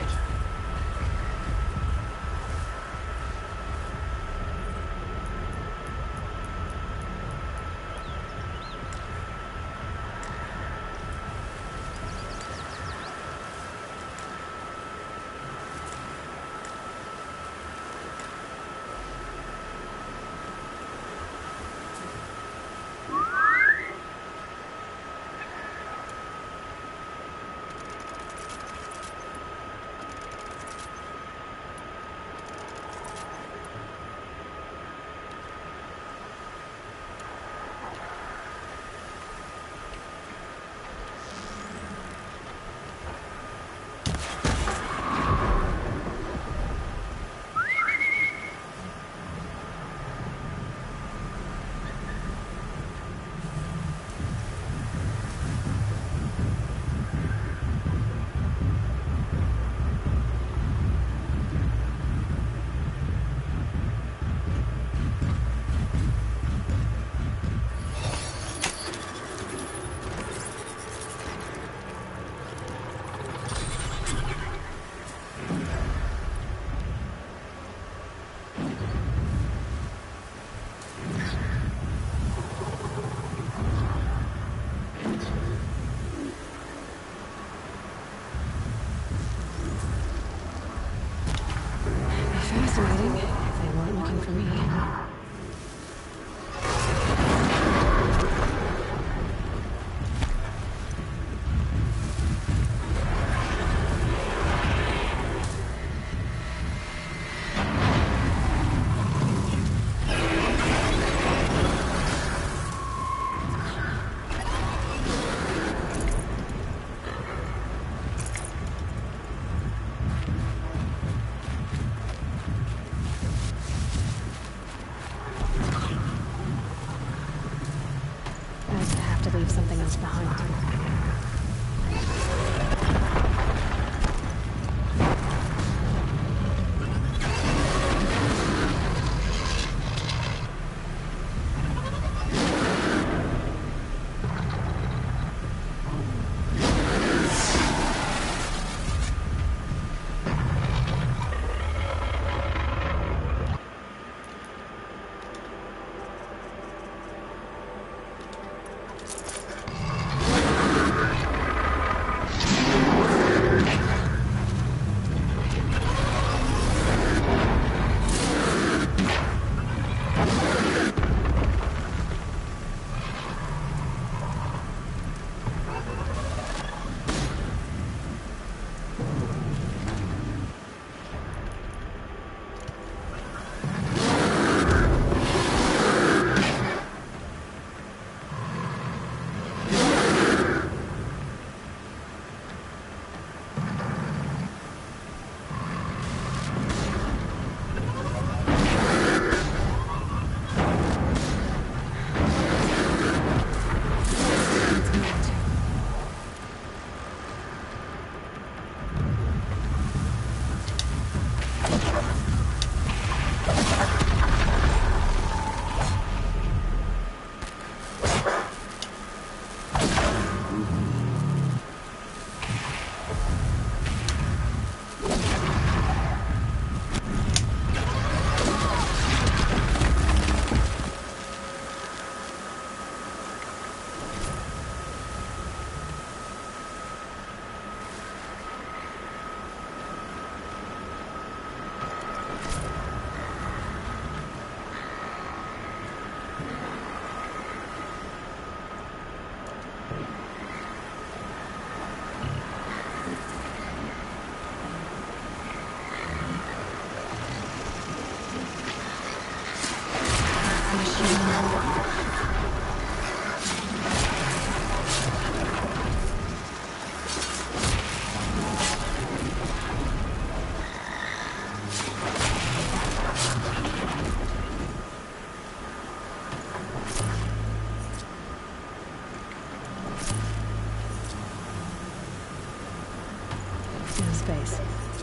to his face.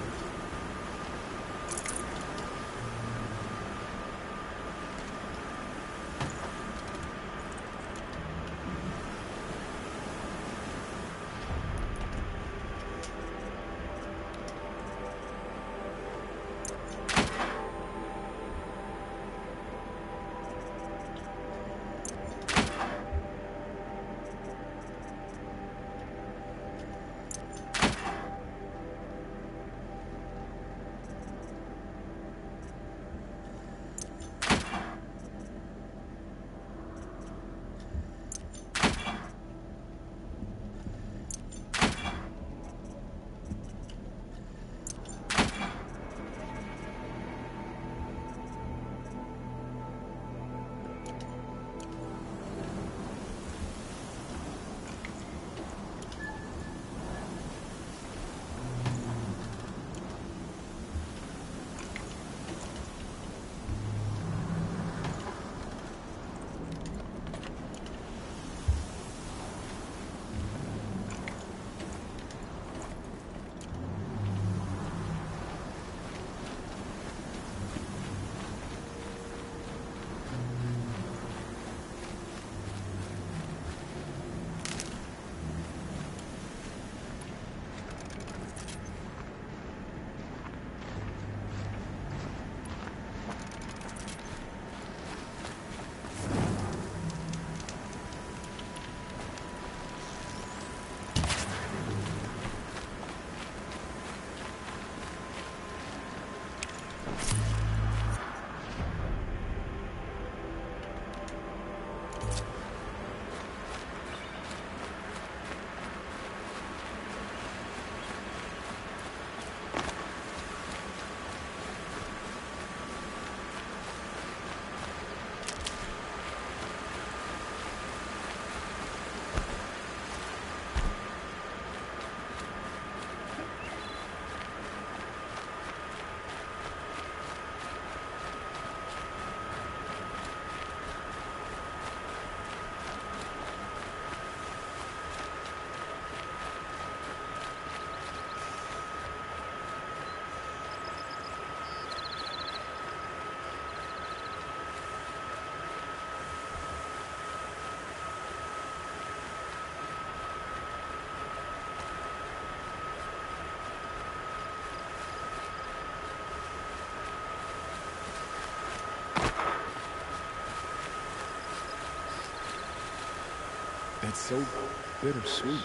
It's so bittersweet.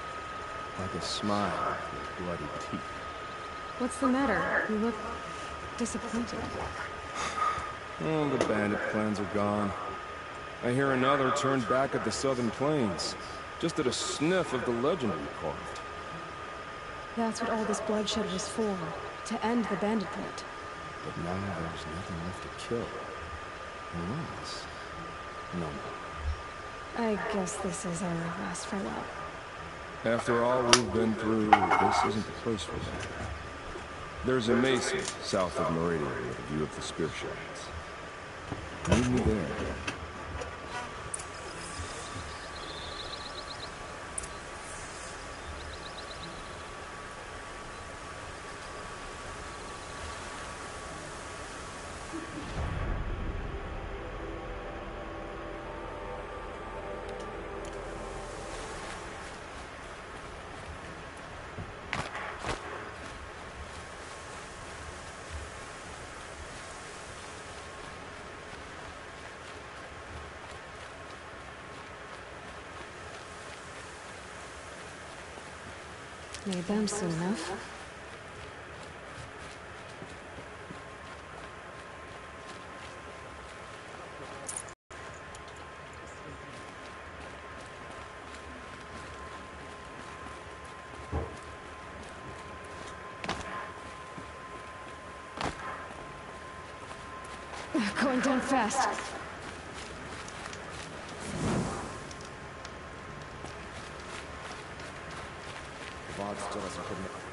Like a smile with bloody teeth. What's the matter? You look disappointed. Oh, the bandit clans are gone. I hear another turned back at the southern plains. Just at a sniff of the legend we carved. That's what all this bloodshed was for. To end the bandit threat. But now there's nothing left to kill. Unless... No. I guess this is our last farewell. After all we've been through, this isn't the place for that. There's a mesa south of Meridian with a view of the Spear Shafts. Meet me there. Made them soon enough. Going down fast. Still hasn't put me.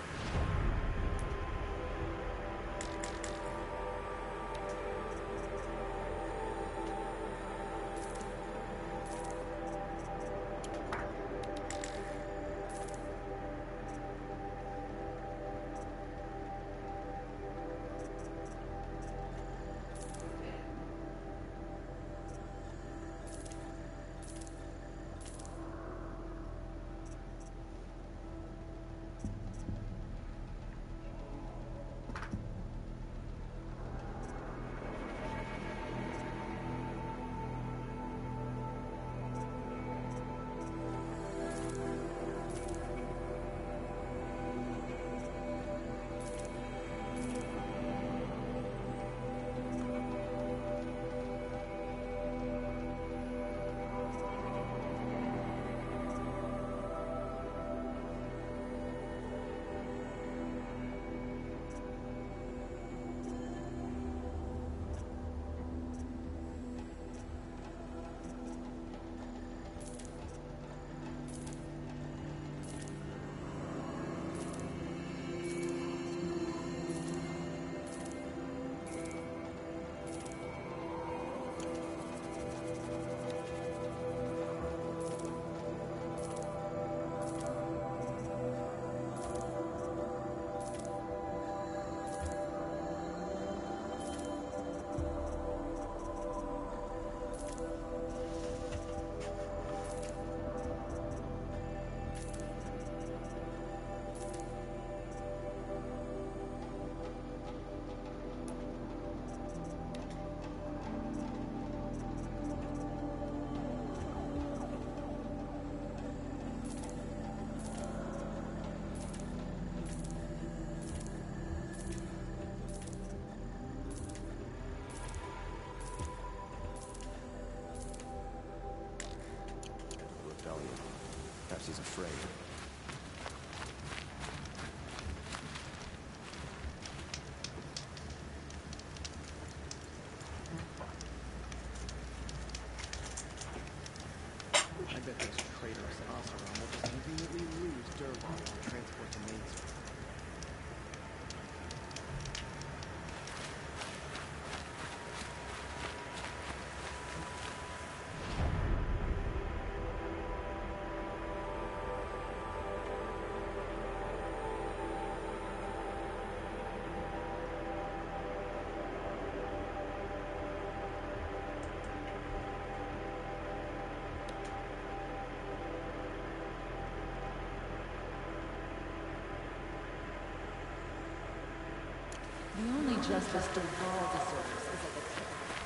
justice Dervahl deserves is at the tip.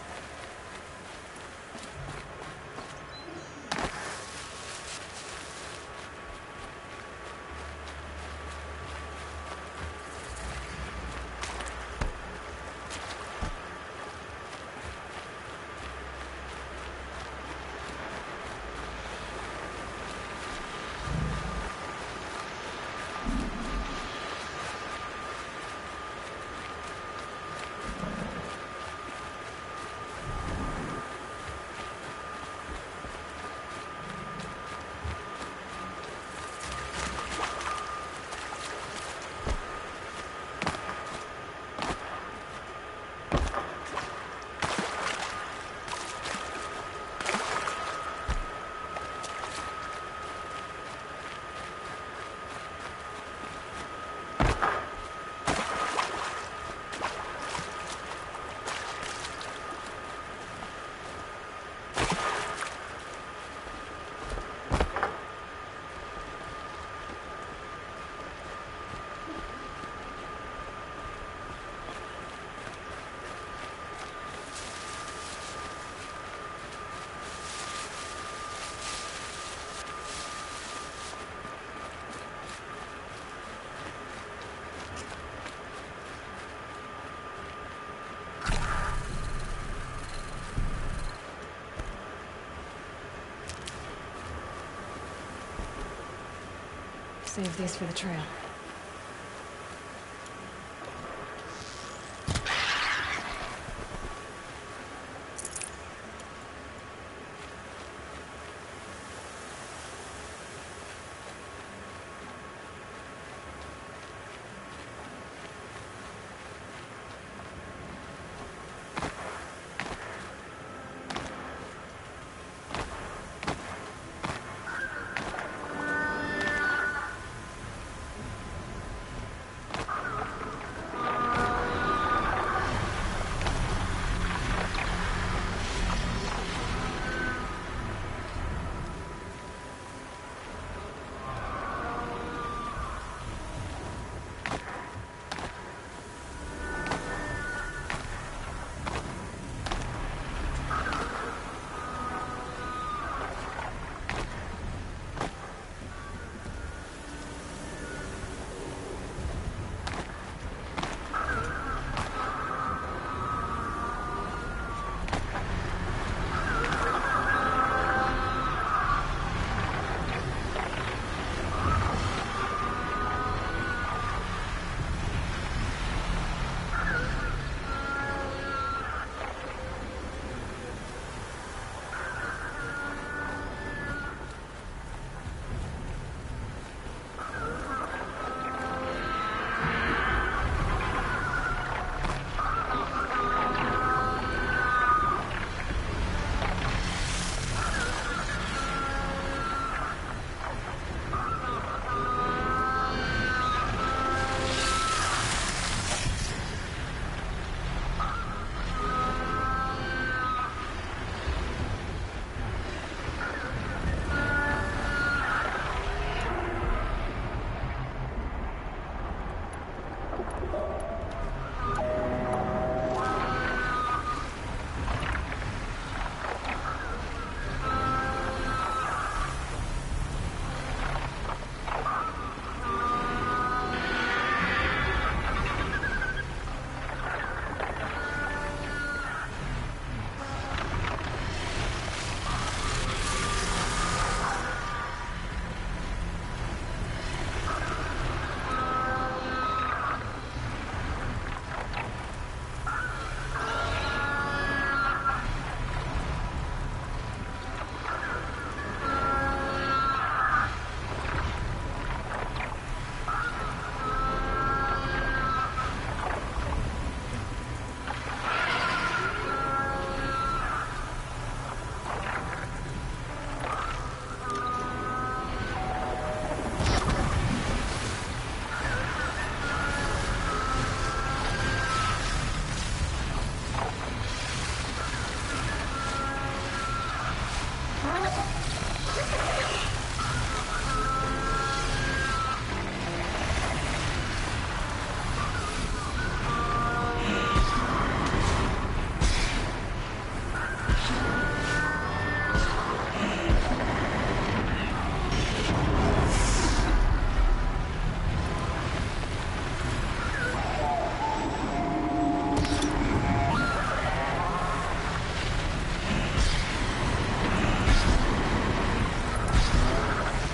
Save these for the trail.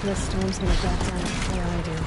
This storm's gonna back down before I do.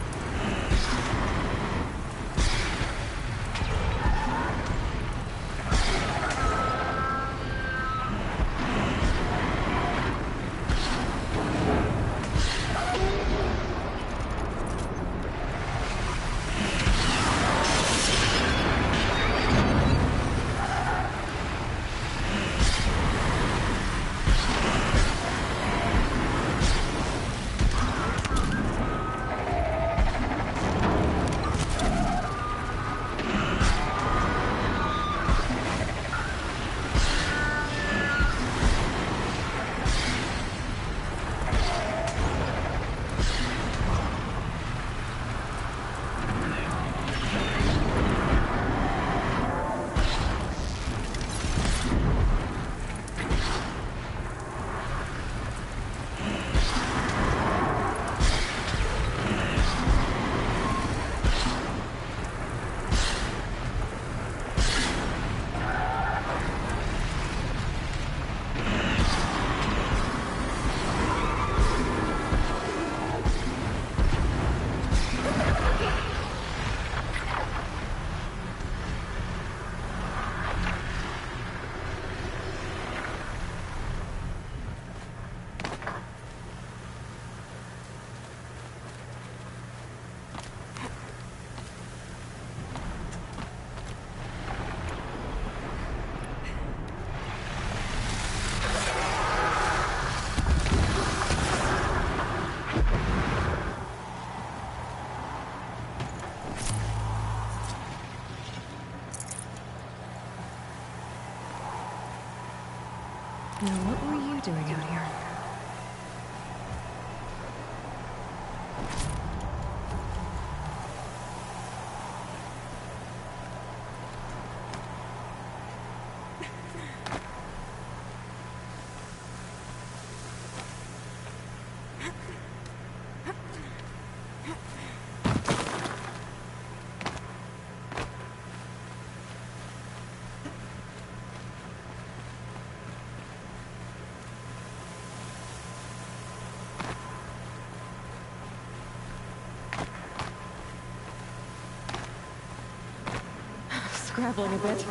Now, what were you doing out here? Scrabbling a bit.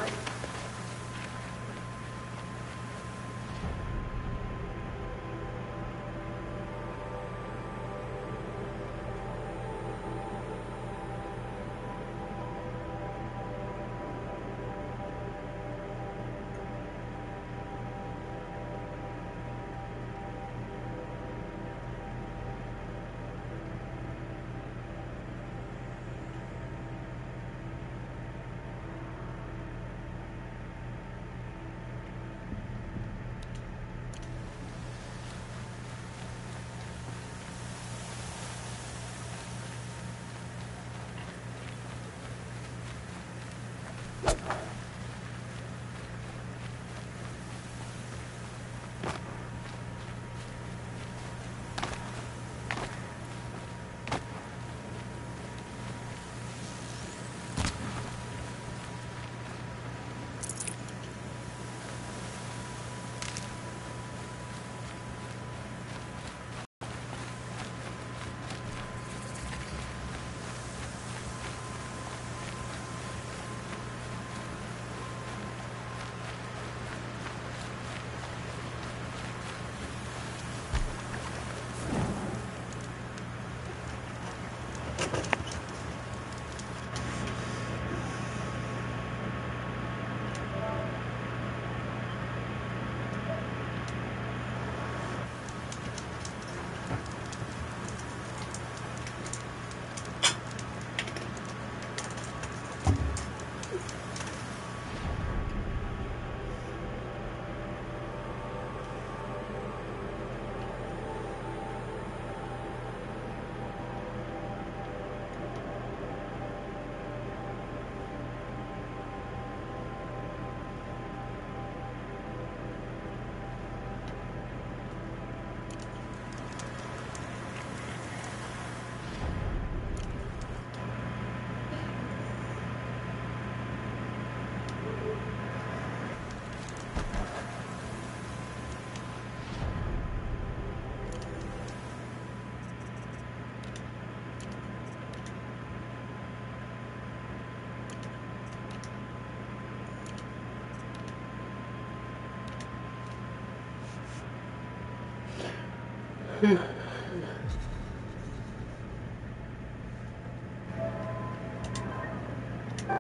Hmm.